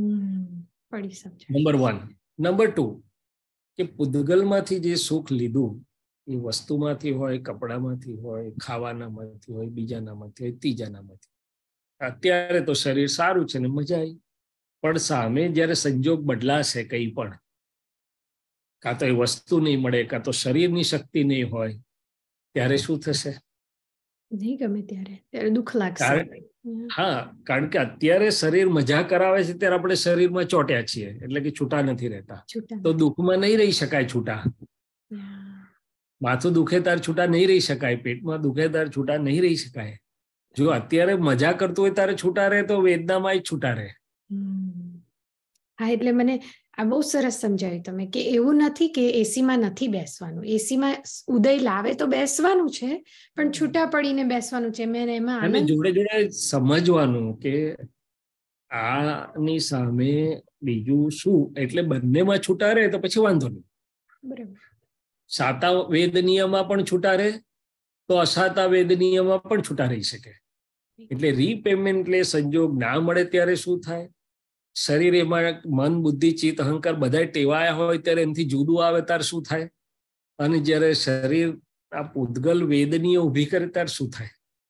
Speaker 3: નંબર 1. નંબર 2 કે પૂતગલમાંથી જે સુખ લીધું એ વસ્તુમાંથી હોય, કપડામાંથી હોય, ખાવાનામાંથી હોય, બીજાનામાંથી હોય, ત્રીજાનામાંથી. અત્યારે તો શરીર સારું છે ને મજા આવી, પણ સામે જયારે સંજોગ બદલાશે, કંઈ પણ, કાં તો એ વસ્તુ નહીં મળે, કાં તો શરીરની શક્તિ નહીં હોય, ત્યારે શું થશે?
Speaker 5: નહીં ગમે ત્યારે દુઃખ લાગશે.
Speaker 3: હા, કારણ કે અત્યારે શરીર મજા કરાવે છે ત્યારે આપણે શરીરમાં ચોટ્યા છીએ, એટલે કે છૂટા નથી રહેતા. તો દુઃખમાં નહીં રહી શકાય છૂટા. માથું દુખે તાર છૂટા નહીં રહી શકાય, પેટમાં દુખે તાર છૂટા નહીં રહી શકાય. જો અત્યારે મજા કરતું હોય તારે છૂટા રહે, તો વેદનામાં જ છૂટા રહે.
Speaker 5: હા, એટલે મને આ બહુ સરસ સમજાવ્યું તમે કે એવું નથી કે એસીમાં નથી બેસવાનું. એસીમાં ઉદય લાવે તો બેસવાનું છે, પણ છૂટા પડીને બેસવાનું છે. મેં એમાં
Speaker 3: અને જોડે જોડે સમજવાનું કે આની સામે બીજું શું, એટલે બંનેમાં છૂટા રહે તો પછી વાંધો નહીં.
Speaker 5: બરાબર.
Speaker 3: સાતા વેદનીયમાં પણ છૂટા રહે તો અસાતા વેદનીયમાં પણ છૂટા રહી શકે. એટલે રીપેમેન્ટ એટલે સંજોગ ના મળે ત્યારે શું થાય? શરીર એમાં મન, બુદ્ધિ, ચિત્ત, અહંકાર બધા ટેવાયા હોય ત્યારે એનાથી જુદું આવે ત્યારે શું થાય? અને જ્યારે શરીર આ પૂતગલ વેદનીય ઉભી કરે ત્યારે શું થાય?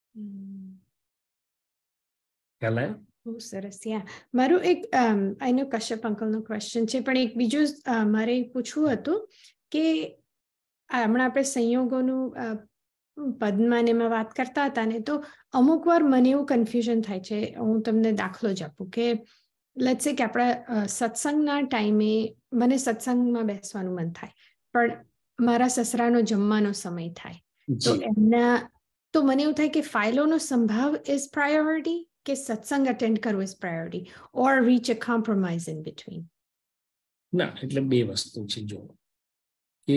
Speaker 3: ખ્યાલ આવે?
Speaker 5: બહુ સરસ. મારું એક આનો કશ્યપ અંકલનો ક્વેશ્ચન છે, પણ એક બીજું મારે પૂછવું હતું કે હમણાં આપણે સંયોગોનું પદ્માને એમાં વાત કરતા હતા ને, તો અમુક વાર મને એવું કન્ફ્યુઝન થાય છે. હું તમને દાખલો જ આપું કે લેટ્સ સે કે આપણા સત્સંગના ટાઈમે મને સત્સંગમાં બેસવાનું મન થાય, પણ મારા સસરાનો જમવાનો સમય થાય, તો મને એવું થાય કે ફાઇલોનો સંભાવ ઇઝ પ્રાયોરિટી કે સત્સંગ અટેન્ડ કરવું is priority, or reach a compromise in between?
Speaker 3: ના, એટલે બે વસ્તુ છે. જો કે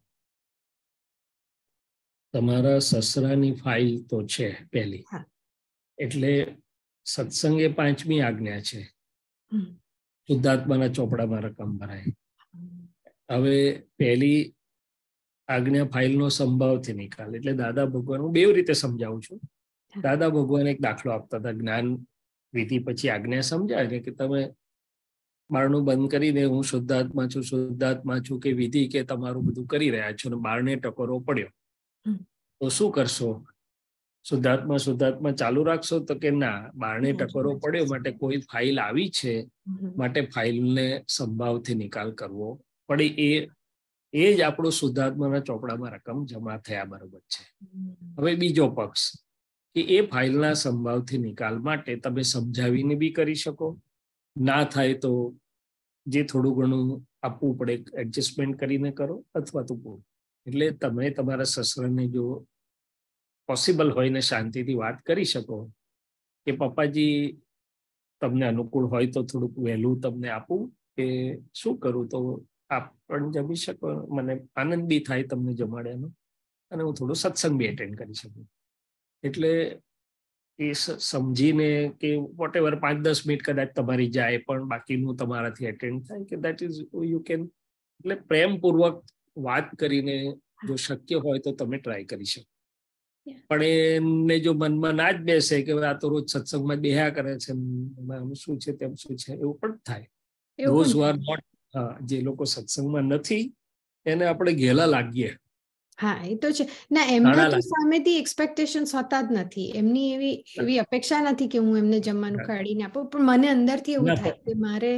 Speaker 3: તમારા સસરાની ફાઇલ તો છે પહેલી, એટલે સત્સંગ એ 5મી આજ્ઞા છે. શુદ્ધાત્માના ચોપડામાં રકમ ભરાય. હવે પહેલી આજ્ઞા ફાઇલનો સંભાવથી નિકાલ, એટલે દાદા ભગવાન, હું બે રીતે સમજાવું છું. દાદા ભગવાન એક દાખલો આપતા હતા. જ્ઞાન વિધિ પછી આજ્ઞા સમજાય કે તમે બારણું બંધ કરીને હું શુદ્ધાત્મા છું કે વિધિ કે તમારું બધું કરી રહ્યા છો, ને બારણે ટકોરો પડ્યો, તો શું કરશો? શુદ્ધાત્મા ચાલુ રાખશો? તો કે ના, બારણે ટકોરો પડ્યો માટે કોઈ ફાઇલ આવી છે, માટે ફાઇલને સંભાવથી નિકાલ કરવો પડે. એ જ આપણું શુદ્ધાત્માના ચોપડામાં રકમ જમા થયા બરોબર છે. હવે બીજો પક્ષ કે એ ફાઇલના સંભાવથી નિકાલ માટે તમે સમજાવીને બી કરી શકો, ના થાય તો જે થોડું ઘણું આપવું પડે એડજસ્ટમેન્ટ કરીને કરો, અથવા તો પૂરું. એટલે તમે તમારા સસરાને જો પોસિબલ હોય ને શાંતિથી વાત કરી શકો કે પપ્પાજી તમને અનુકૂળ હોય તો થોડુંક વહેલું તમને આપું કે શું કરું તો આપ પણ જમી શકો, મને આનંદ બી થાય તમને જમાડ્યાનો અને હું થોડું સત્સંગ બી એટેન્ડ કરી શકું. એટલે એ સમજીને કે વોટ એવર 5-10 મિનિટ કદાચ તમારી જાય પણ બાકીનું તમારાથી એટેન્ડ થાય કે દેટ ઇઝ યુ કેન. એટલે પ્રેમપૂર્વક વાત કરીને જો શક્ય હોય તો તમે ટ્રાય કરી શકો. પણ એમને જો મનમાં ના જ બેસે કે આ તો રોજ સત્સંગમાં બેહ્યા કરે છે, શું છે તેમ શું છે, એવું પણ થાય. Those who are not, જે લોકો સત્સંગમાં નથી એને આપણે ઘેલા લાગીએ.
Speaker 5: હા, એ તો છે. ના, એમના તો સામેથી એક્સપેક્ટેશન્સ હોતા જ નથી. એમની એવી અપેક્ષા નથી કે હું એમને જમવાનું કાઢીને આપું, પણ મને અંદરથી એવું થાય કે મારે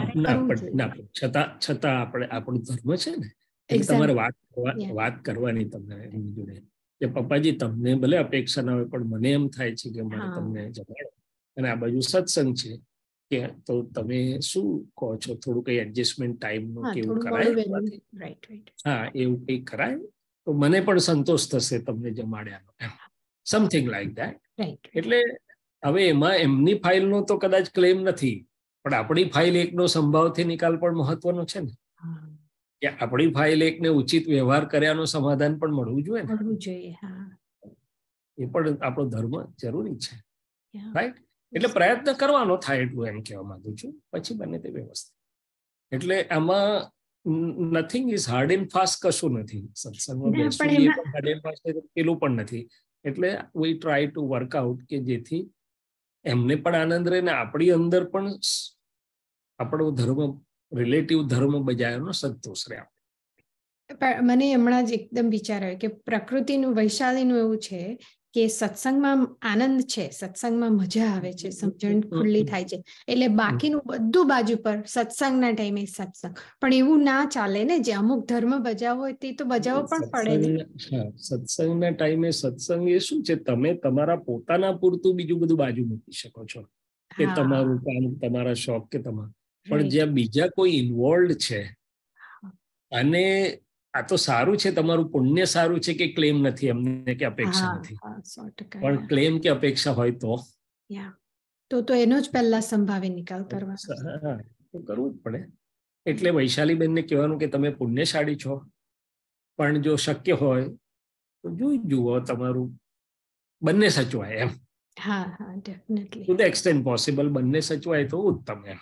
Speaker 3: છતાં આપણે આપણું ધર્મ છે ને, એટલે તમારે વાત કરવાની તમને એમની જોડે કે પપ્પાજી તમને ભલે અપેક્ષા ના હોય પણ મને એમ થાય છે કે મારે તમને જમાડો અને આ બાજુ સત્સંગ છે કે તો તમે શું કહો છો, થોડું કઈ એડજસ્ટમેન્ટ ટાઈમનું કેવું કરાય? હા, એવું કઈ કરાય તો મને પણ સંતોષ થશે તમને જમાડ્યાનો, સમથિંગ લાઈક ધેટ. એટલે હવે એમાં એમની ફાઇલનો તો કદાચ ક્લેમ નથી, પણ આપણી ફાઇલ એકનો સંભાવથી નિકાલ પણ મહત્વનો છે ને, કે આપણી ફાઇલ એકને ઉચિત વ્યવહાર કર્યાનું સમાધાન પણ મળવું જોઈએ ને, એ પણ આપણો ધર્મ જરૂરી છે, રાઈટ? એટલે પ્રયત્ન કરવાનો થાય એટલું એમ કહેવા માંગુ છું, પછી બને તે વ્યવસ્થિત. એટલે આમાં nothing is hard and fast, કશું નથી. સત્સંગમાં બેસવું એ પણ હાર્ડ એન્ડ ફાસ્ટ પેલું પણ નથી. એટલે we try to work out કે જેથી એમને પણ આનંદ રહે ને આપણી અંદર પણ આપણો ધર્મ, રિલેટિવ ધર્મ બજાવવાનો સંતોષ રહે.
Speaker 5: મને હમણાં જ એકદમ વિચાર આવ્યો કે પ્રકૃતિનું, વૈશાલીનું એવું છે કે સત્સંગમાં આનંદ છે, સત્સંગમાં મજા આવે છે, સમજણ ખુલ્લી થાય છે, એટલે બાકીનું બધું બાજુ પર સત્સંગના ટાઈમે સત્સંગ. પણ એવું ના ચાલે ને, જે અમુક ધર્મ બજાવવો હોય તે તો બજાવવો પણ પડે ને.
Speaker 3: સત્સંગના ટાઈમે સત્સંગ એ શું છે, તમે તમારા પોતાના પૂરતું બીજું બધું બાજુ મૂકી શકો છો કે તમારું કામ, તમારા શોખ કે તમારું, પણ જ્યાં બીજા કોઈ ઇન્વોલ્વ છે અને આ તો સારું છે, તમારું પુણ્ય સારું છે કે ક્લેમ નથી એમને કે અપેક્ષા નથી, પણ ક્લેમ કે અપેક્ષા હોય
Speaker 5: તો એનો જ પહેલા સંભાવે નિકાલ કરવાનો
Speaker 3: કરવું જ પડે. એટલે વૈશાલીબેનને કહેવાનું કે તમે પુણ્યશાળી છો, પણ જો શક્ય હોય તો જોઈ જુઓ તમારું બંને સચવાય એમ.
Speaker 5: હા, definitely.
Speaker 3: To the extent possible બંને સચવાય તો ઉત્તમ એમ.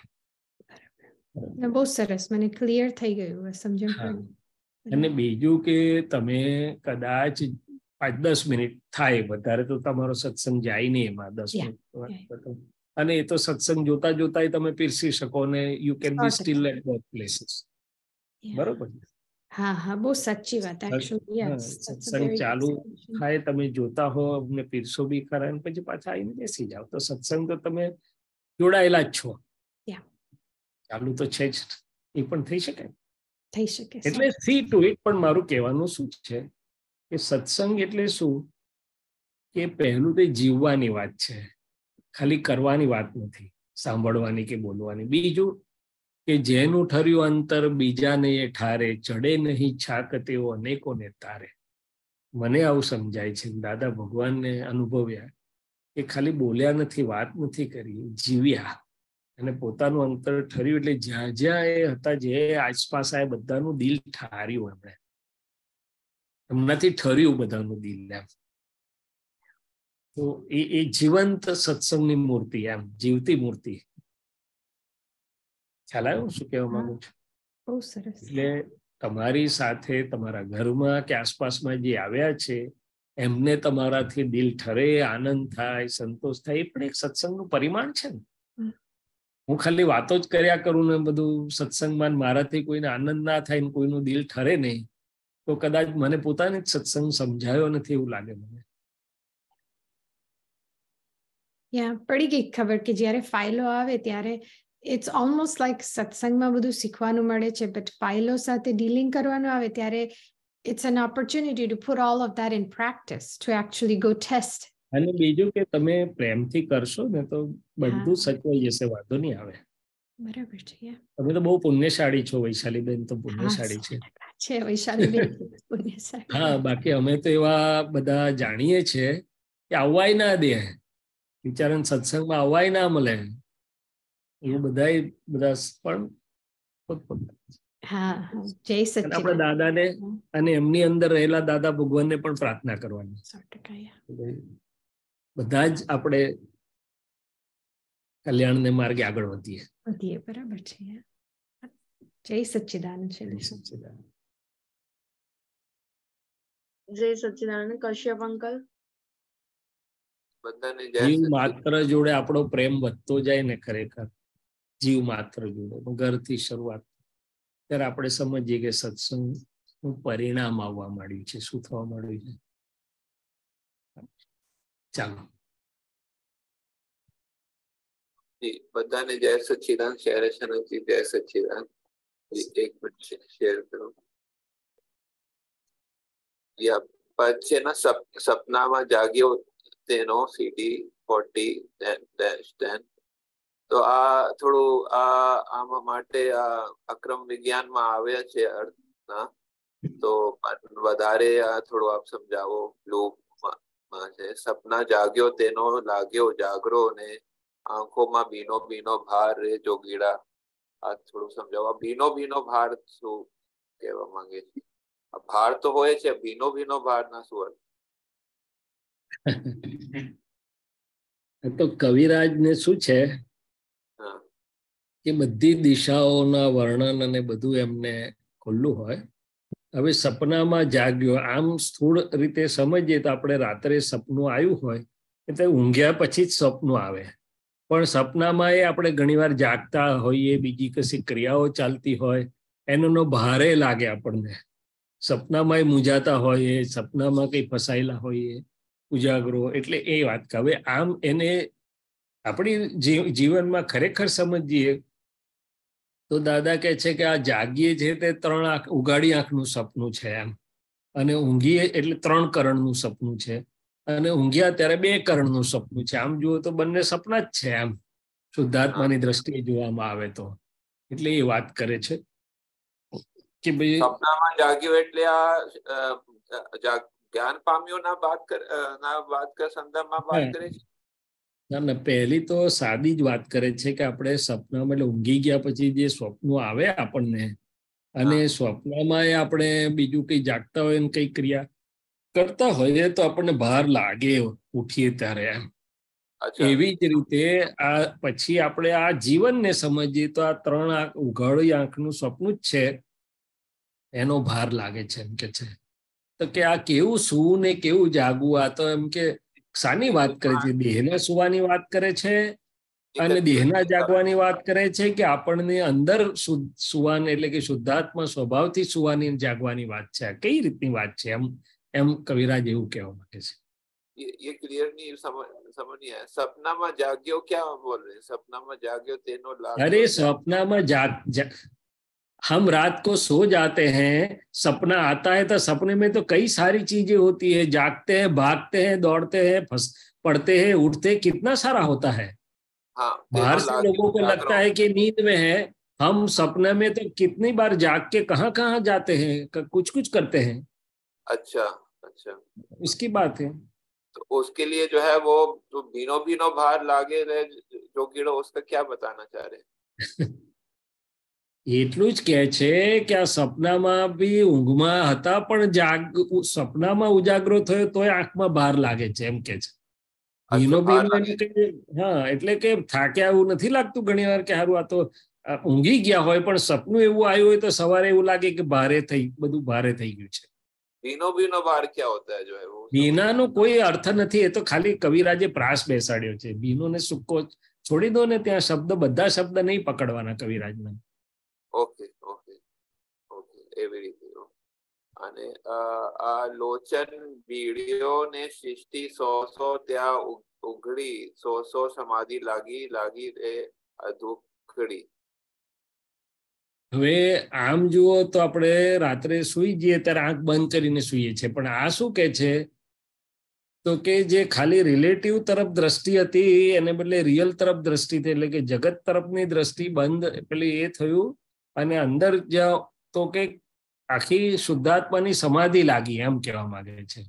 Speaker 5: બહુ સરસ, મને ક્લિયર થઈ ગયું, સમજણ પડી.
Speaker 3: અને બીજું કે તમે કદાચ 5-10 મિનિટ થાય, વધારે તો તમારો સત્સંગ જાય નહીં એમાં 10 મિનિટ, અને એ તો સત્સંગ જોતા જોતા તમે પીરસી શકો ને you can be still at both places. બરોબર?
Speaker 5: હા, બહુ સાચી વાત.
Speaker 3: સત્સંગ ચાલુ થાય, તમે જોતા હો ને પીરસો બી ખરા, પછી પાછા આવીને બેસી જાઓ, તો સત્સંગ તો તમે જોડાયેલા જ છો, ચાલુ તો છે જ, એ પણ થઈ શકે. એટલે સી ટુ ઇટ. પણ મારું કહેવાનું શું છે કે સત્સંગ એટલે શું કે પહેલું તો જીવવાની વાત છે, ખાલી કરવાની વાત નથી, સાંભળવાની કે બોલવાની. બીજું કે જેનું ઠર્યું અંતર બીજાને એ ઠારે, ચડે નહીં છાક તેઓ અનેકોને તારે. મને આવું સમજાય છે, દાદા ભગવાનને અનુભવ્યા કે ખાલી બોલ્યા નથી, વાત નથી કરી, જીવ્યા અને પોતાનું અંતર ઠર્યું. એટલે જ્યાં જ્યાં એ હતા, જે આસપાસ આ બધાનું દિલ ઠાર્યું એમણે, એમનાથી ઠર્યું બધાનું દિલ એમ. તો એ જીવંત સત્સંગની મૂર્તિ, એમ જીવતી મૂર્તિ. ખ્યાલ આવ્યો શું કહેવા માંગુ છું?
Speaker 5: બહુ સરસ.
Speaker 3: એટલે તમારી સાથે તમારા ઘરમાં કે આસપાસમાં જે આવ્યા છે એમને તમારાથી દિલ ઠરે, આનંદ થાય, સંતોષ થાય, એ પણ એક સત્સંગનું પરિમાણ છે ને. હું ખાલી વાતો જ કર્યા કરું ને બધું સત્સંગમાં, મારાથી કોઈને આનંદ ના થાય ને કોઈનું દિલ ઠરે નહીં, તો કદાચ મને પોતાને જ સત્સંગ સમજાયો નથી એવું લાગે મને.
Speaker 5: પડી ગઈ ખબર કે જ્યારે ફાઇલો આવે ત્યારે ઇટ્સ ઓલમોસ્ટ લાઈક સત્સંગમાં બધું શીખવાનું મળે છે, બટ ફાઇલો સાથે ડીલિંગ કરવાનું આવે ત્યારે it's an opportunity to put all of that in practice, to actually go test.
Speaker 3: અને બીજું કે તમે પ્રેમથી કરશો ને તો બધું સચવાઈ જશે, વાંધો નહીં આવે.
Speaker 5: બરાબર છે.
Speaker 3: તમે તો બહુ પુણ્યશાળી છો. વૈશાલીબેન તો પુણ્યશાળી છે.
Speaker 5: છે વૈશાલીબેન પુણ્યશાળી.
Speaker 3: હા, બાકી અમે તો એવા બધા જાણીએ છીએ કે આવવાય ના દે, બિચારાને સત્સંગમાં આવવાય ના મળે. એવું બધા પણ
Speaker 5: હા, જય સચ્ચિદાનંદ.
Speaker 3: આપણા દાદાને અને એમની અંદર રહેલા દાદા ભગવાનને પણ પ્રાર્થના કરવાની.
Speaker 5: 100%.
Speaker 3: બધા જ આપણે કલ્યાણને માર્ગે આગળ વધીએ.
Speaker 5: બરાબર છે. જય સચ્ચિદાનંદ છે.
Speaker 1: જય સચ્ચિદાનંદ. કશ્યપ અંકલ.
Speaker 3: જીવ માત્ર જોડે આપણો પ્રેમ વધતો જાય ને, ખરેખર જીવ માત્ર જોડે ઘરથી શરૂઆત, ત્યારે આપણે સમજીએ કે સત્સંગ નું પરિણામ આવવા માંડ્યું છે, શું થવા માંડ્યું છે. ચાલો
Speaker 6: બધાને જય સચ્ચિદાનંદ. શહેરેશનજી જય સચ્ચિદાનંદ. એક મિનિટ શેર કરો. પછી સપનામાં જાગ્યો તેનો CD 40-10. તો આ થોડું આમાં માટે આ અક્રમ વિજ્ઞાનમાં આવ્યા છે અર્થના, તો વધારે થોડું આપ સમજાવો. લૂપમાં છે સપના જાગ્યો તેનો લાગ્યો જાગરો ને આંખોમાં ભીનો ભીનો ભાર રે જોગીડા. આ થોડું સમજાવો. ભીનો ભાર શું કહેવા માંગે છે? ભાર તો હોય છે, ભીનો ભાર ના શું અર્થ?
Speaker 3: તો કવિરાજ ને શું છે કે બધી દિશાઓના વર્ણન અને બધું એમને ખુલ્લું હોય. હવે સપનામાં જાગ્યો, આમ સ્થૂળ રીતે સમજીએ તો આપણે રાત્રે સપનું આવ્યું હોય એટલે ઊંઘ્યા પછી જ સપનું આવે, પણ સપનામાં એ આપણે ઘણીવાર જાગતા હોઈએ, બીજી કશી ક્રિયાઓ ચાલતી હોય, એનો ભારે લાગે આપણને. સપનામાં મૂંઝાતા હોઈએ, સપનામાં કઈ ફસાયેલા હોઈએ, ઉજાગરો, એટલે એ વાત. હવે આમ એને આપણી જીવનમાં ખરેખર સમજીએ તો દાદા કહે છે કે આ જાગીએ છે તે 3 આંખ ઉગાડી આંખનું સપનું છે એમ, અને ઊંઘીએ એટલે 3 કરણનું સપનું છે, અને ઊંઘ્યા ત્યારે 2 કરણનું સપનું છે. આમ જુઓ તો બંને સપના જ છે એમ, શુદ્ધાત્માની દ્રષ્ટિએ જોવામાં આવે તો. એટલે એ વાત કરે છે કે ભાઈ
Speaker 6: સપનામાં જાગ્યો એટલે આ જ્ઞાન પામ્યો ના વાત કર સંદર્ભમાં વાત કરે છે.
Speaker 3: ના, પહેલી તો સાદી જ વાત કરે છે કે આપણે સપનામાં એટલે ઊંઘી ગયા પછી જે સ્વપ્નો આવે આપણને, અને સ્વપ્નમાં આપણે બીજું કઈ જાગતા હોય ને કઈ ક્રિયા કરતા હોય તો આપણને ભાર લાગે ઉઠીએ ત્યારે એમ. એવી જ રીતે આ પછી આપણે આ જીવનને સમજીએ તો આ 3 આંખ ઉઘાડી આંખનું સપનું જ છે, એનો ભાર લાગે છે એમ કે છે. તો કે આ કેવું સૂવું ને કેવું જાગવું, આ તો એમ કે શાની વાત કરે છે? દેહના સુવાની વાત કરે છે અને દેહના જાગવાની વાત કરે છે, કે આપણને અંદર સુવાની એટલે કે શુદ્ધાત્મા સ્વભાવથી સુવાની જાગવાની વાત છે? આ કઈ રીતની વાત છે? એમ કવિરાજ એવું કહેવા માંગે છે.
Speaker 6: ये क्लियर नहीं समझ नहीं आया. सपना में जाग्यो क्या बोल रहे हैं? सपना में जाग्यो तेनो लाग्यो.
Speaker 3: अरे सपना में हम रात को सो जाते हैं, सपना आता है तो सपने में तो कई सारी चीजें होती है, जागते हैं, भागते हैं, दौड़ते हैं, पढ़ते हैं, उठते हैं, कितना सारा होता है.
Speaker 6: हाँ,
Speaker 3: बाहर से लोगों को लगता है कि नींद में है, हम सपने में तो कितनी बार जाग के कहाँ कहाँ जाते हैं, कुछ कुछ करते हैं.
Speaker 6: अच्छा,
Speaker 3: इसकी बात है.
Speaker 6: तो उसके लिए जो है वो जो भीनो भार लागे रहे जो कीड़ो, उसका क्या बताना चाह रहे हैं?
Speaker 3: એટલું જ કહે છે કે આ સપનામાં બી ઊંઘમાં હતા પણ સપનામાં ઉજાગરો થયો તોય આંખમાં ભાર લાગે છે એમ કે છે. ભીનો હા, એટલે કે થાક્યા એવું નથી લાગતું ઘણી વાર કે હારું આ તો ઊંઘી ગયા હોય, પણ સપનું એવું આવ્યું હોય તો સવારે એવું લાગે કે બધું ભારે થઈ ગયું છે.
Speaker 6: ભીનો ભાર ક્યાં હોતા હે જો હે વો?
Speaker 3: ભીનાનો કોઈ અર્થ નથી, એ તો ખાલી કવિરાજે પ્રાસ બેસાડ્યો છે. ભીનો ને સૂકો છોડી દો ને, ત્યાં બધા શબ્દ નહીં પકડવાના કવિરાજના.
Speaker 6: ઓકે, એવી રીતે. અને આ લોચન બીડીઓ ને સૃષ્ટિ 100 ત્યાં ઉઘડી, 100 સમાધિ લાગી રે અધુખડી.
Speaker 3: હવે આમ જુઓ તો આપણે રાત્રે સુઈ જઈએ ત્યારે આંખ બંધ કરીને સુઈએ છીએ, પણ આ શું કે છે? તો કે જે ખાલી રિલેટિવ તરફ દ્રષ્ટિ હતી એને બદલે રિયલ તરફ દ્રષ્ટિ થઈ, એટલે કે જગત તરફની દ્રષ્ટિ બંધ પેલી એ થયું અને અંદર જાઓ તો કે આખી શુદ્ધાત્માની સમાધિ લાગી, એમ કહેવા માંગે છે.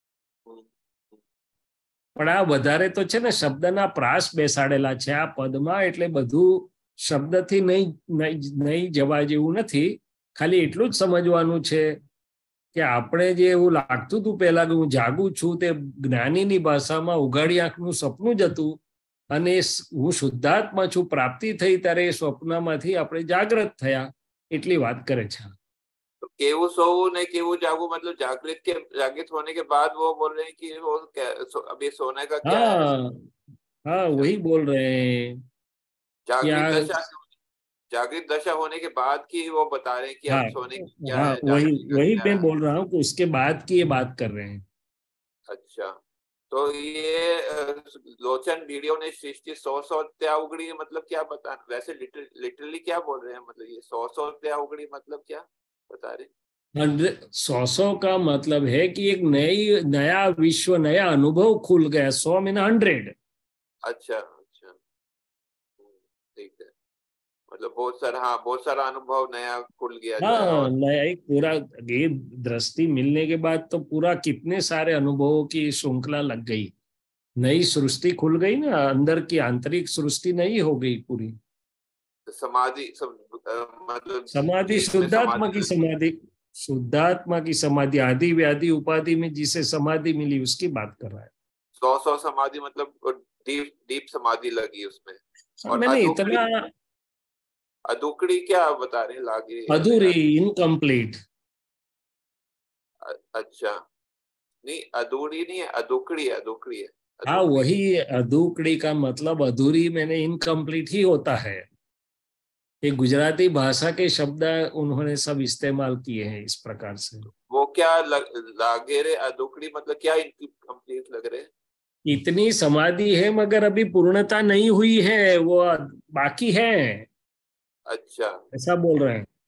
Speaker 3: પણ આ વધારે તો છે ને શબ્દના પ્રાસ બેસાડેલા છે આ પદમાં, એટલે બધું શબ્દથી નહીં જવા જેવું નથી. ખાલી એટલું જ સમજવાનું છે કે આપણે જે એવું લાગતું હતું પહેલા કે હું જાગું છું, તે જ્ઞાનીની ભાષામાં ઉઘાડી આંખનું સપનું જ હતું, અને હું શુદ્ધાત્મા છું, પ્રાપ્તિ થઈ ત્યારે એ સ્વપ્નમાંથી આપણે જાગૃત થયા, એટલી વાત કરે છે.
Speaker 6: तो केवू सोवू ने केवू जागू मतलब जागृत होने के बाद वो बोल रहे हैं कि वो अभी सोने का क्या है?
Speaker 3: हाँ वही बोल रहे हैं.
Speaker 6: जागृत दशा होने के बाद की वो बता रहे हैं कि
Speaker 3: हाँ,
Speaker 6: अब सोने की क्या
Speaker 3: हाँ,
Speaker 6: है,
Speaker 3: वही मैं बोल रहा हूँ कि उसके बाद की ये बात कर रहे हैं.
Speaker 6: अच्छा, तो ये लोचन वीडियो ने सृष्टि 100 त्या उगड़ी मतलब क्या बता, वैसे लिटरली क्या बोल रहे हैं, मतलब ये 100 त्या उगड़ी मतलब क्या बता रहे?
Speaker 3: 100 का मतलब है कि एक नया विश्व, नया अनुभव खुल गया. 100 मीन 100.
Speaker 6: अच्छा, ठीक है, मतलब बहुत सारा अनुभव नया खुल गया.
Speaker 3: हाँ, नया एक पूरा ये दृष्टि मिलने के बाद तो पूरा कितने सारे अनुभवों की श्रृंखला लग गई, नई सृष्टि खुल गई ना, अंदर की आंतरिक सृष्टि नई हो गई पूरी.
Speaker 6: समाधि मतलब
Speaker 3: समाधि शुद्धात्मा की समाधि, आदि व्याधि उपाधि में जिसे समाधि मिली उसकी बात कर रहा है.
Speaker 6: 100 समाधि मतलब डीप समाधि लगी उसमें. और
Speaker 3: मैंने इतना
Speaker 6: अधूकड़ी क्या बता रहे हैं? लागे
Speaker 3: अधूरी, इनकम्प्लीट.
Speaker 6: अच्छा, नहीं अधूरी नहीं है, अधूकड़ी है.
Speaker 3: हाँ वही अधूकड़ी का मतलब अधूरी मैंने इनकम्प्लीट ही होता है. ये गुजराती भाषा के शब्द उन्होंने सब इस्तेमाल किए हैं इस प्रकार से.
Speaker 6: वो क्या लागे रे अधूकड़ी मतलब क्या इनकम्प्लीट लग रहे हैं?
Speaker 3: इतनी समाधि है मगर अभी पूर्णता नहीं हुई है, वो बाकी है.
Speaker 6: अच्छा,
Speaker 3: ऐसा बोल रहे हैं.